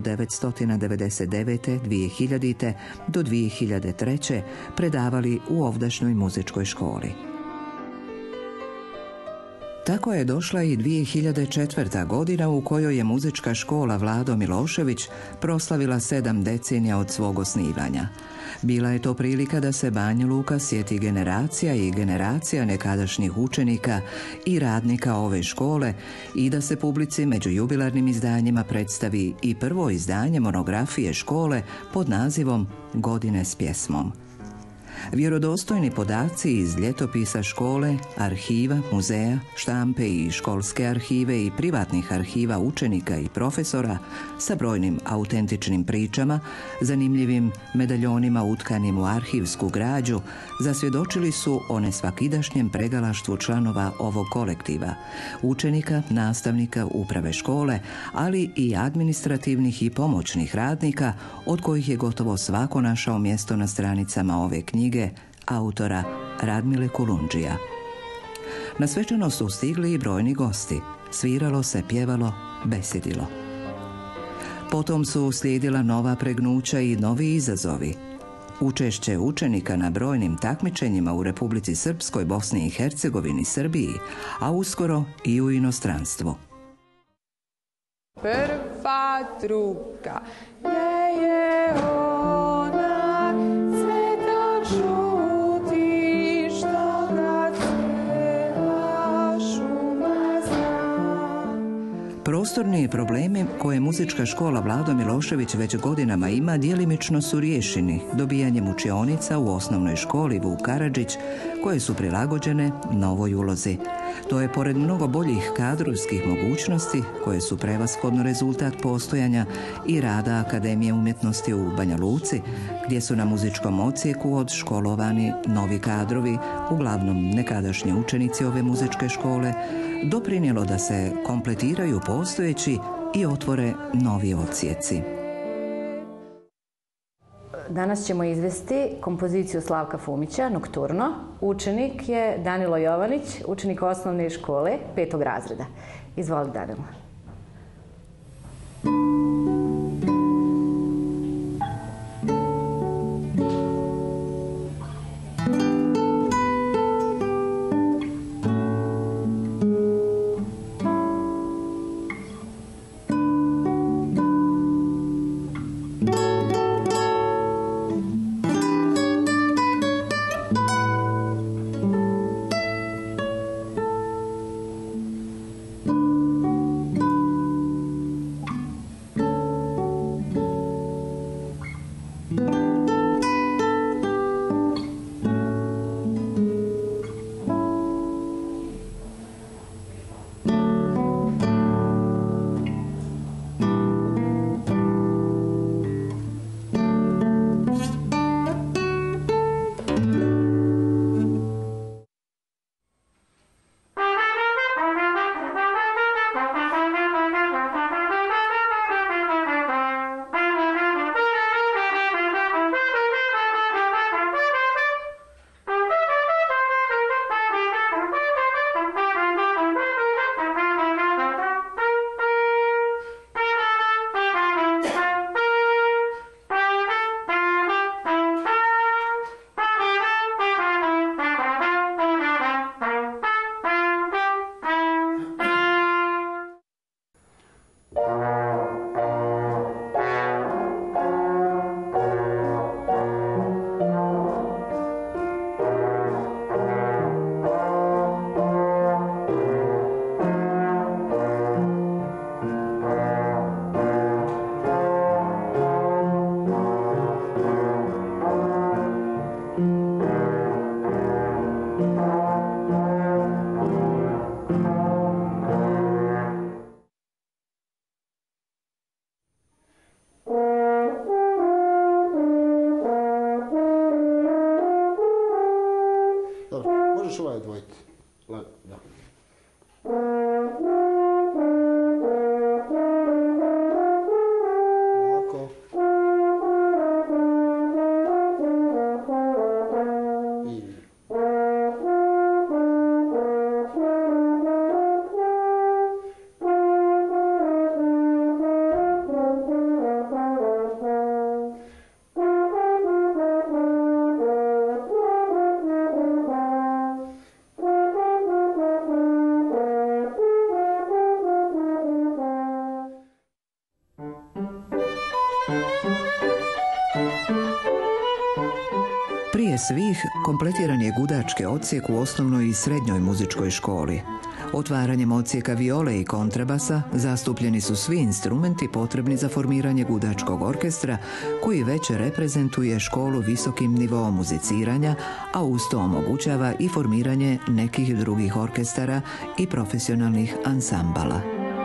1999. 2000. do 2003. predavali u ovdašnjoj muzičkoj školi. Tako je došla i 2004. godina u kojoj je Muzička škola Vlado Milošević proslavila 7 decenija od svog osnivanja. Bila je to prilika da se Banja Luka sjeti generacija i generacija nekadašnjih učenika i radnika ove škole i da se publici među jubilarnim izdanjima predstavi i prvo izdanje monografije škole pod nazivom Godine s pjesmom. Vjerodostojni podaci iz ljetopisa škole, arhiva, muzeja, štampe i školske arhive i privatnih arhiva učenika i profesora sa brojnim autentičnim pričama, zanimljivim medaljonima utkanim u arhivsku građu, zasvjedočili su o nesvakidašnjem pregalaštvu članova ovog kolektiva, učenika, nastavnika, uprave škole, ali i administrativnih i pomoćnih radnika, od kojih je gotovo svako našao mjesto na stranicama ove knjige autora Radmile Kulundžija. Na svečano su stigli i brojni gosti. Sviralo se, pjevalo, besedilo. Potom su uslijedila nova pregnuća i novi izazovi. Učešće učenika na brojnim takmičenjima u Republici Srpskoj, Bosni i Hercegovini, Srbiji, a uskoro i u inostranstvu. Prva, druga, je ona cveta žuti što ga cijela šuma zna. Prostorni problemi koje Muzička škola Vlado Milošević već godinama ima djelimično su riješeni dobijanjem učionica u osnovnoj školi Vuk Karadžić koje su prilagođene novoj ulozi. To je pored mnogo boljih kadrovskih mogućnosti koje su prevashodno rezultat postojanja i rada Akademije umjetnosti u Banja Luci, gdje su na muzičkom odsjeku odškolovani novi kadrovi, uglavnom nekadašnji učenici ove muzičke škole, doprinijelo da se kompletiraju postojeći i otvore novi odsjeci. Danas ćemo izvesti kompoziciju Slavka Fumića, Nokturno. Učenik je Danilo Jovanić, učenik osnovne škole 5. razreda. Izvoli, Danilo. Dobro, možeš ovaj odvojiti. Da. Ovako. I... Prije svih kompletiran je gudački odsjek u osnovnoj i srednjoj muzičkoj školi. Otvaranjem odsjeka viole i kontrabasa zastupljeni su svi instrumenti potrebni za formiranje gudačkog orkestra, koji već reprezentuje školu visokim nivoom muziciranja, a uz to omogućava i formiranje nekih drugih orkestara i profesionalnih ansambala.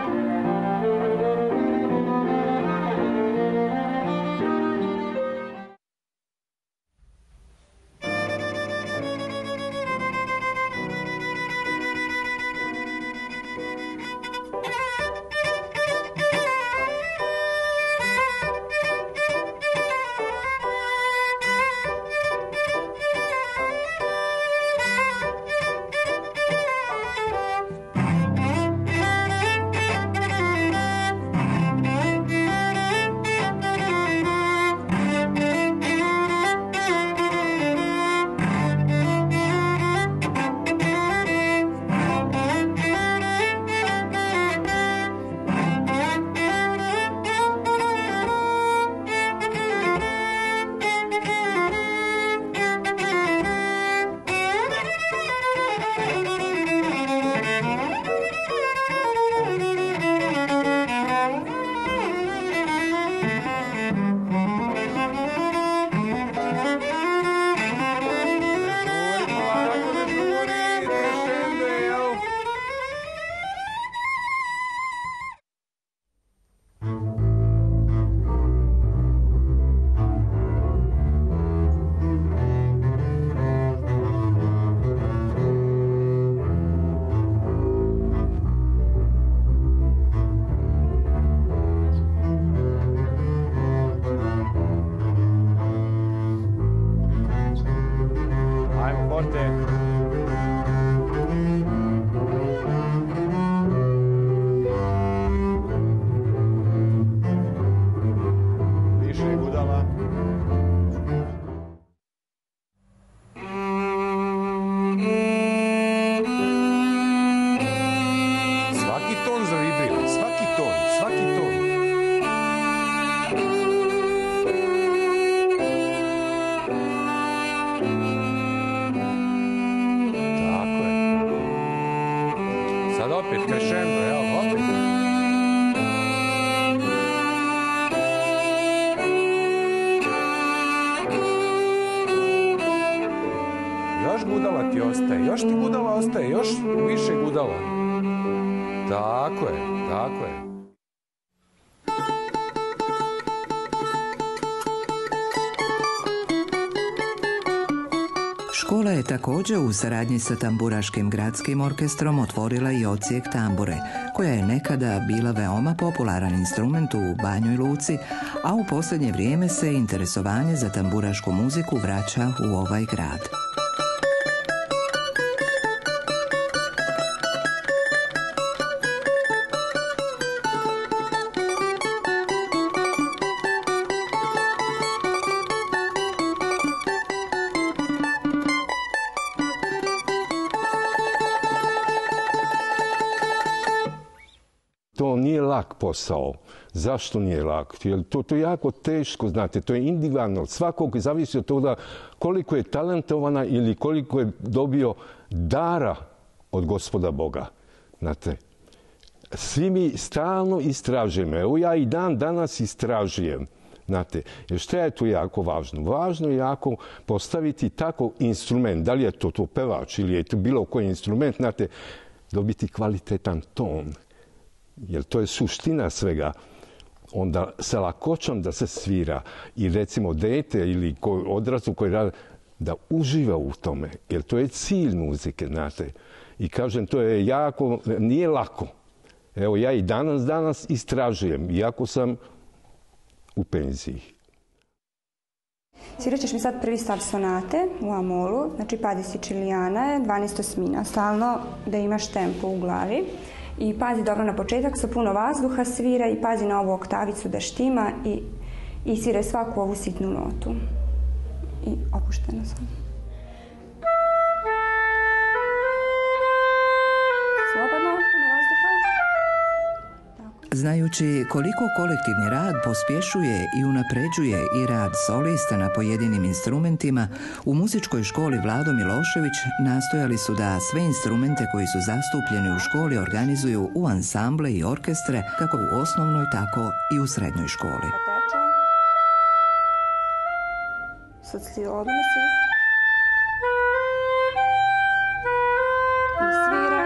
Još ti gudala ostaje, još više gudala. Tako je, tako je. Škola je također u saradnji sa Tamburaškim gradskim orkestrom otvorila i odsjek tambure, koja je nekada bila veoma popularan instrument u Banjoj Luci, a u posljednje vrijeme se interesovanje za tamburašku muziku vraća u ovaj grad. To nije lak posao. Zašto nije lak? Jer to je jako teško, znate, to je individualno. Svakog zavisi od toga koliko je talentovana ili koliko je dobio dara od Gospoda Boga. Znate, svi mi stalno istražujemo. Evo ja i danas istražujem. Znate, jer šta je tu jako važno? Važno je jako postaviti tako instrument, da li je to pevač ili je to bilo koji instrument, znate, dobiti kvalitetan ton. Jer to je suština svega. onda sa lakoćom da se svira i recimo dete ili odraslu koji radi, da uživa u tome, jer to je cilj muzike, znate. I kažem, to je jako, nije lako. Evo, ja i danas istražujem, iako sam u penziji. Svirat ćeš mi sad prvi stav sonate u amolu, znači padi Siciliana je 12/8, stalno da imaš tempo u glavi. I pazi dobro na početak, sa puno vazduha svira i pazi na ovu oktavicu da štima i sviraj svaku ovu sitnu notu. I opušteno sam. Slobodno, puno vazduha. Znajući koliko kolektivni rad pospješuje i unapređuje i rad solista na pojedinim instrumentima, u muzičkoj školi Vlado Milošević nastojali su da sve instrumente koji su zastupljeni u školi organizuju u ansamble i orkestre, kako u osnovnoj, tako i u srednjoj školi. Sad slobodno si. I svira.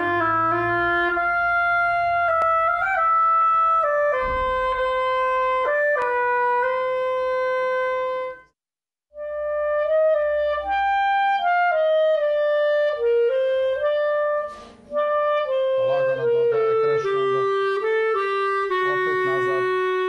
Lagano dodaje crescendo. Opet nazad.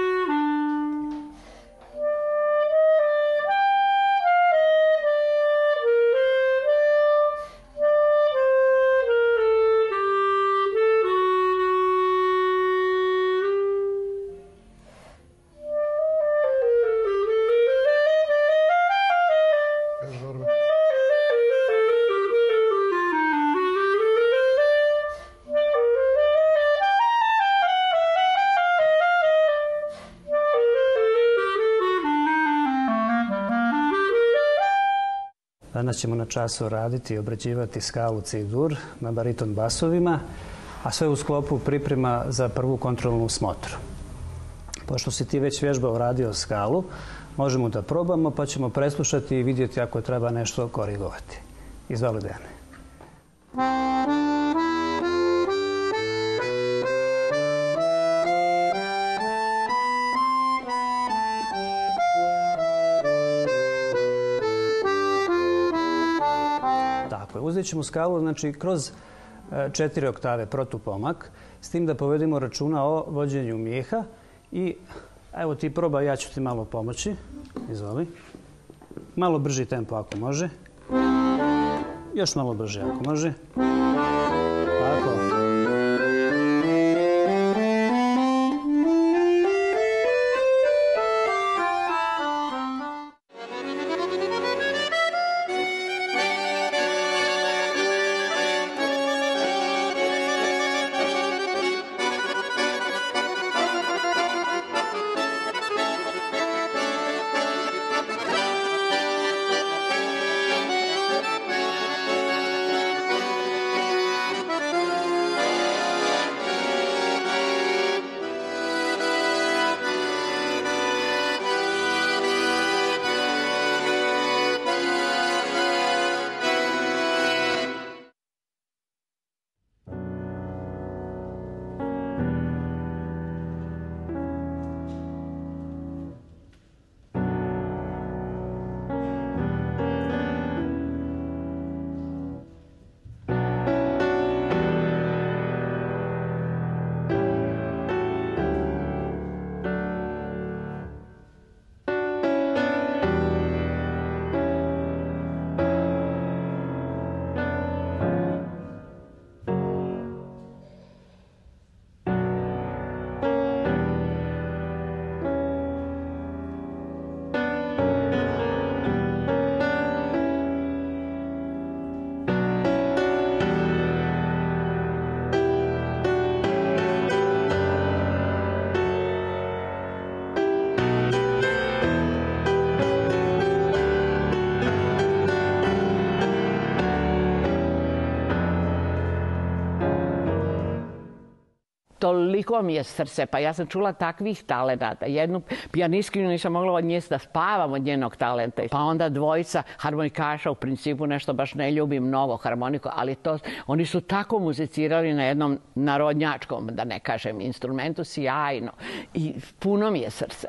Danas ćemo na času raditi i obrađivati skalu C-dur na bariton basovima, a sve u sklopu priprema za prvu kontrolnu smotru. Pošto si ti već vježbao radio skalu, možemo da probamo, pa ćemo preslušati i vidjeti ako treba nešto korigovati. Izvoli, Dejane. Uzet ćemo skalu, znači, kroz 4 oktave protupomak, s tim da povedemo računa o vođenju mijeha. I evo ti probaj, ja ću ti malo pomoći. Izvoli. Malo brži tempo ako može. Još malo brže ako može. Tako. toliko mi je srce, pa ja sam čula takvih talenata. Jednu pijanistkinju nisam mogla od nje da spavam od njenog talenta. Pa onda dvojica harmonikaša, u principu nešto baš ne ljubim mnogo harmoniku, ali oni su tako muzicirali na jednom narodnjačkom, da ne kažem, instrumentu, sjajno. I puno mi je srce.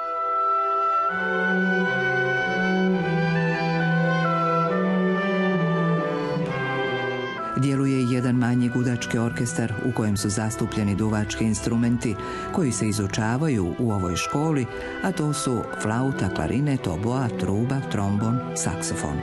Djeluje i jedan manji gudački orkestar u kojem su zastupljeni duvački instrumenti koji se izučavaju u ovoj školi, a to su flauta, klarinet, oboa, truba, trombon, saksofon.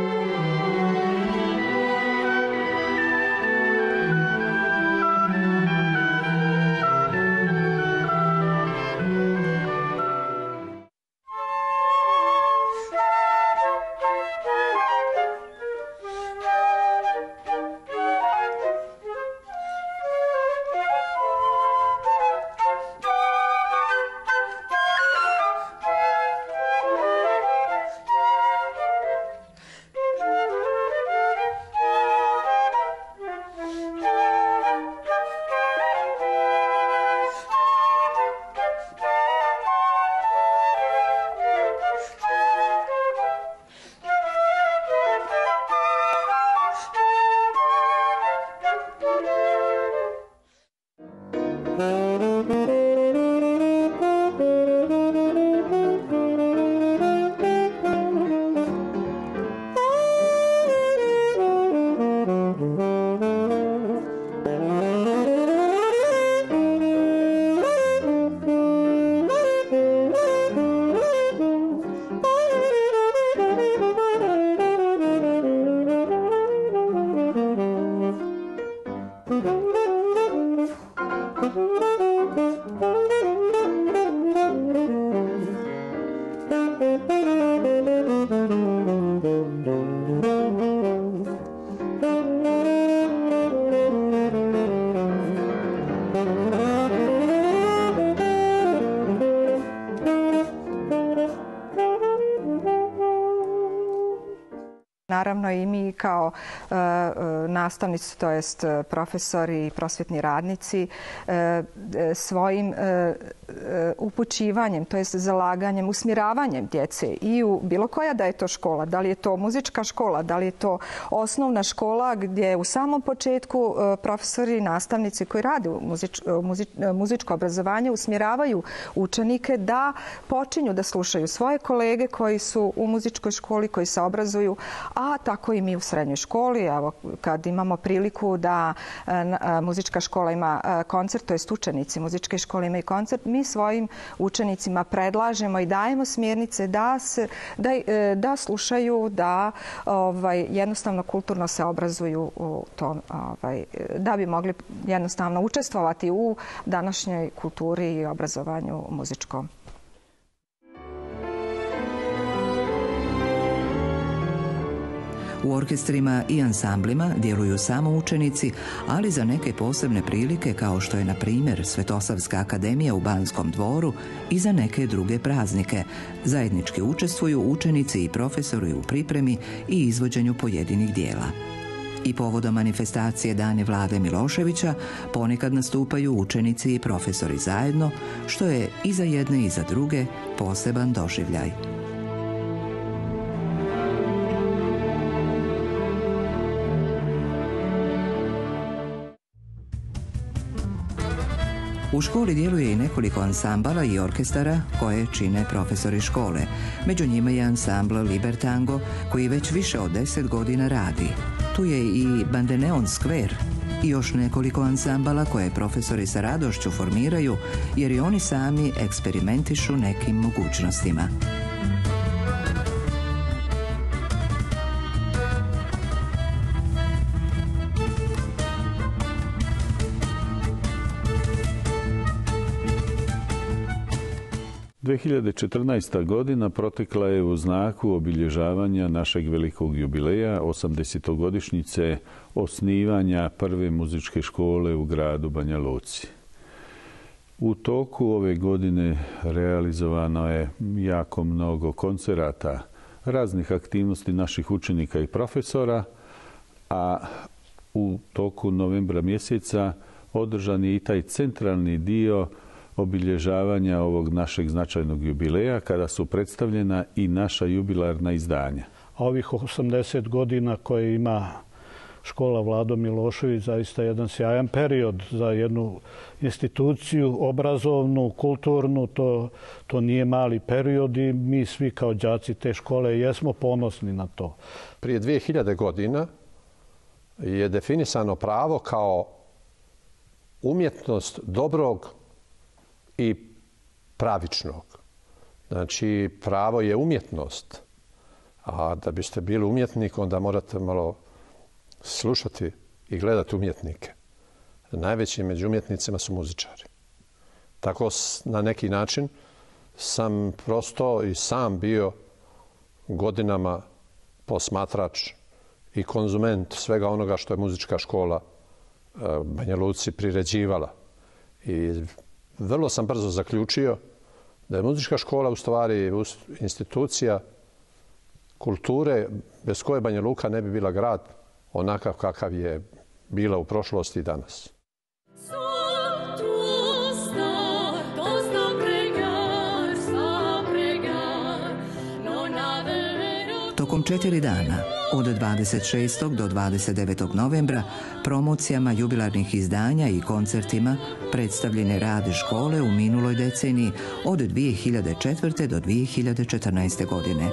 Naravno i mi kao nastavnici, to jest profesori i prosvjetni radnici, svojim upućivanjem, to jest zalaganjem, usmjeravanjem djece i u bilo koja da je to škola, da li je to muzička škola, da li je to osnovna škola gdje u samom početku profesori i nastavnici koji rade u muzičko obrazovanje usmjeravaju učenike da počinju da slušaju svoje kolege koji su u muzičkoj školi, koji se obrazuju, a tako i mi u srednjoj školi. Evo, kad imamo priliku da muzička škola ima koncert, to jest učenici muzičke škole imaju koncert, mi svojim učenicima predlažemo i dajemo smjernice da slušaju, da jednostavno kulturno se obrazuju u tom, da bi mogli jednostavno učestvovati u današnjoj kulturi i obrazovanju muzičkom. U orkestrima i ansamblima djeluju samo učenici, ali za neke posebne prilike, kao što je na primjer Svetosavska akademija u Banskom dvoru, i za neke druge praznike, zajednički učestvuju učenici i profesori u pripremi i izvođenju pojedinih dijela. I povodom manifestacije Dane Vlade Miloševića ponekad nastupaju učenici i profesori zajedno, što je i za jedne i za druge poseban doživljaj. U školi djeluje i nekoliko ansambala i orkestara koje čine profesori škole. Među njima je ansambl Libertango koji već više od 10 godina radi. Tu je i Bandeneon Square i još nekoliko ansambala koje profesori sa radošću formiraju jer i oni sami eksperimentišu nekim mogućnostima. – 2014. godina protekla je u znaku obilježavanja našeg velikog jubileja, 80-godišnjice osnivanja prve muzičke škole u gradu Banja Luci. U toku ove godine realizovano je jako mnogo koncerata, raznih aktivnosti naših učenika i profesora, a u toku novembra mjeseca održan je i taj centralni dio obilježavanja ovog našeg značajnog jubileja, kada su predstavljena i naša jubilarna izdanja. Ovih 80 godina koje ima škola Vlado Milošević, zaista jedan sjajan period za jednu instituciju obrazovnu, kulturnu, to nije mali period i mi svi kao đaci te škole jesmo ponosni na to. Prije 2000 godina je definisano pravo kao umjetnost dobrog i pravičnog. Znači, pravo je umjetnost, a da biste bili umjetnik, onda morate malo slušati i gledati umjetnike. Najveći među umjetnicima su muzičari. Tako na neki način sam prosto i sam bio godinama posmatrač i konzument svega onoga što je muzička škola Banja Luci priređivala. I vrlo sam brzo zaključio da je muzička škola u stvari institucija kulture bez koje Banja Luka ne bi bila grad onakav kakav je bila u prošlosti i danas. Tokom 4 dana, od 26. do 29. novembra, promocijama jubilarnih izdanja i koncertima predstavljen je rad škole u minuloj deceniji od 2004. do 2014. godine.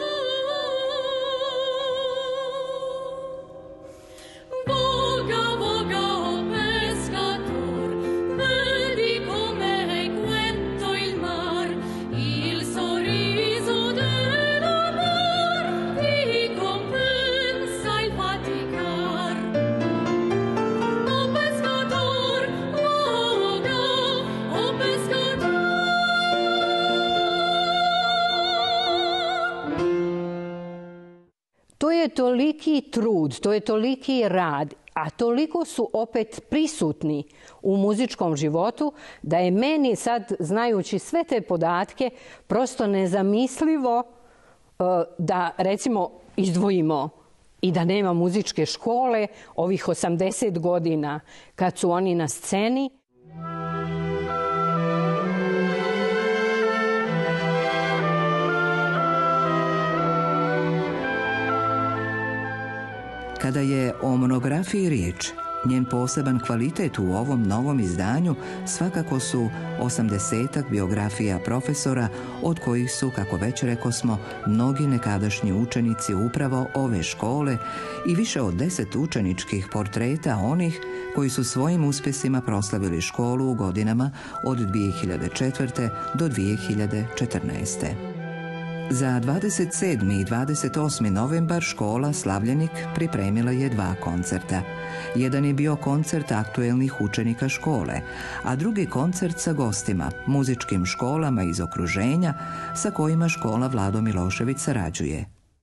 To je toliki trud, to je toliki rad, a toliko su opet prisutni u muzičkom životu da je meni sad, znajući sve te podatke, prosto nezamislivo da, recimo, izdvojimo i da nema muzičke škole ovih 80 godina kad su oni na sceni. Kada je o monografiji riječ, njen poseban kvalitet u ovom novom izdanju svakako su 80-ak biografija profesora, od kojih su, kako već rekosmo, mnogi nekadašnji učenici upravo ove škole i više od 10 učeničkih portreta onih koji su svojim uspjesima proslavili školu u godinama od 2004. do 2014. Za 27. i 28. novembar škola Slavljenik pripremila je 2 koncerta. Jedan je bio koncert aktuelnih učenika škole, a drugi koncert sa gostima, muzičkim školama iz okruženja sa kojima škola Vlado Milošević sarađuje.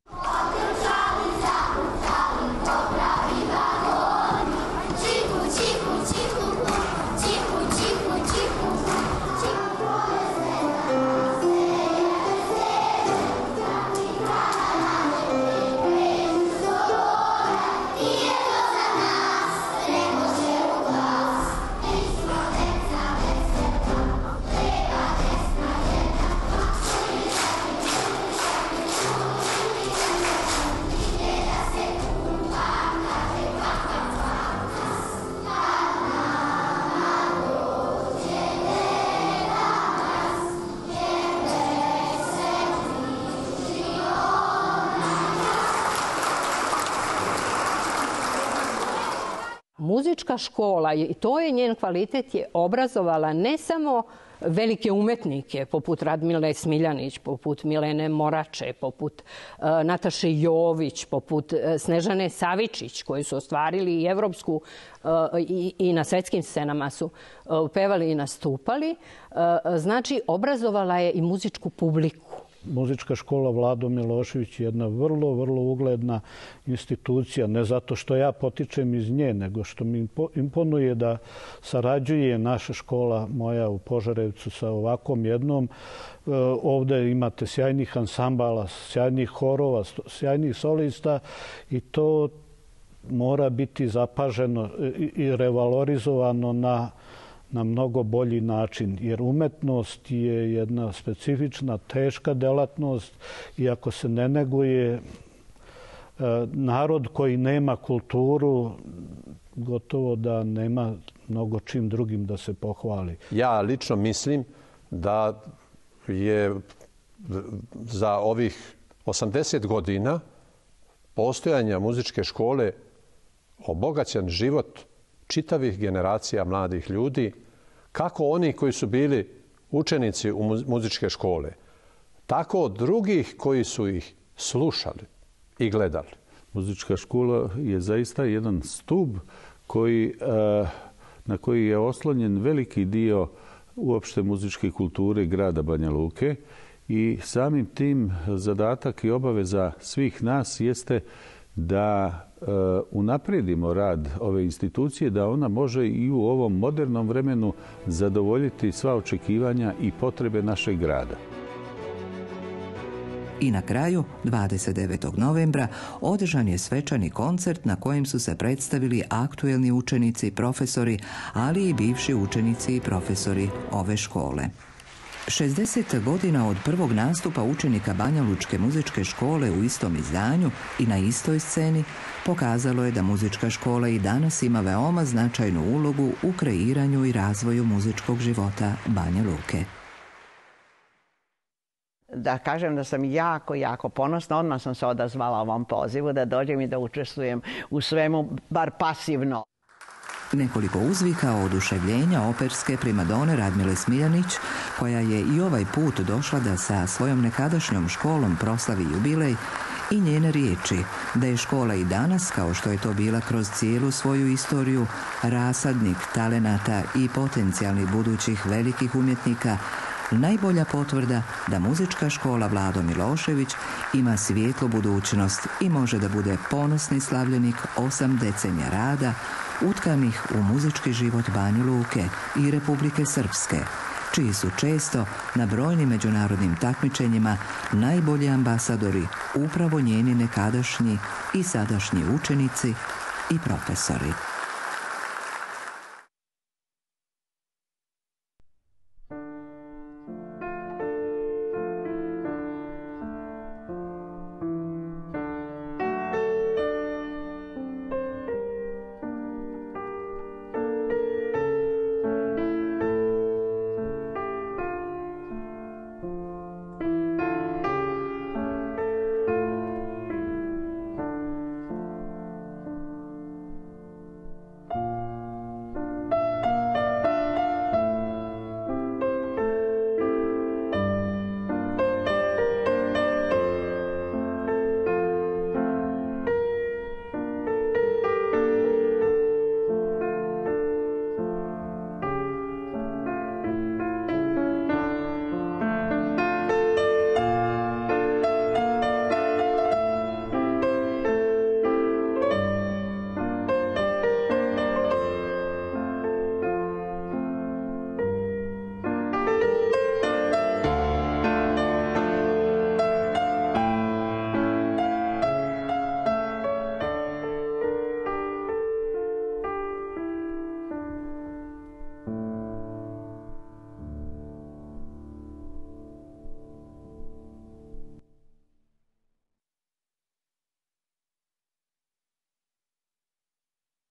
Muzička škola, i to je njen kvalitet, je obrazovala ne samo velike umetnike poput Radmile Smiljanić, poput Milene Morače, poput Nataše Jović, poput Snežane Savičić, koji su ostvarili i evropsku i na svetskim scenama su pevali i nastupali. Znači, obrazovala je i muzičku publiku. Muzička škola Vlado Milošević je jedna vrlo, vrlo ugledna institucija. Ne zato što ja potičem iz nje, nego što mi imponuje da sarađuje naša škola moja u Požarevcu sa ovakvom jednom. Ovdje imate sjajnih ansambala, sjajnih horova, sjajnih solista i to mora biti zapaženo i revalorizovano na mnogo bolji način, jer umetnost je jedna specifična, teška delatnost i ako se ne neguje, narod koji nema kulturu gotovo da nema mnogo čim drugim da se pohvali. Ja lično mislim da je za ovih 80 godina postojanja muzičke škole obogaćen život čitavih generacija mladih ljudi, kako oni koji su bili učenici u muzičke škole, tako drugih koji su ih slušali i gledali. Muzička škola je zaista jedan stub na koji je oslonjen veliki dio uopšte muzičke kulture grada Banja Luke i samim tim zadatak i obaveza svih nas jeste da unaprijedimo rad ove institucije, da ona može i u ovom modernom vremenu zadovoljiti sva očekivanja i potrebe našeg grada. I na kraju, 29. novembra, održan je svečani koncert na kojem su se predstavili aktuelni učenici i profesori, ali i bivši učenici i profesori ove škole. 60 godina od prvog nastupa učenika Banja Lučke muzičke škole u istom izdanju i na istoj sceni pokazalo je da muzička škola i danas ima veoma značajnu ulogu u kreiranju i razvoju muzičkog života Banja Luke. Da kažem da sam jako ponosna. Odmah sam se odazvala ovom pozivu da dođem i da učestvujem u svemu, bar pasivno. Nekoliko uzvika oduševljenja operske primadone Radmile Smiljanić, koja je i ovaj put došla da sa svojom nekadašnjom školom proslavi jubilej, i njene riječi da je škola i danas, kao što je to bila kroz cijelu svoju istoriju, rasadnik talenata i potencijalnih budućih velikih umjetnika, najbolja potvrda da muzička škola Vlado Milošević ima svijetlu budućnost i može da bude ponosni slavljenik 8 decenija rada utkanih u muzički život Banja Luke i Republike Srpske, čiji su često na brojnim međunarodnim takmičenjima najbolji ambasadori upravo njeni nekadašnji i sadašnji učenici i profesori.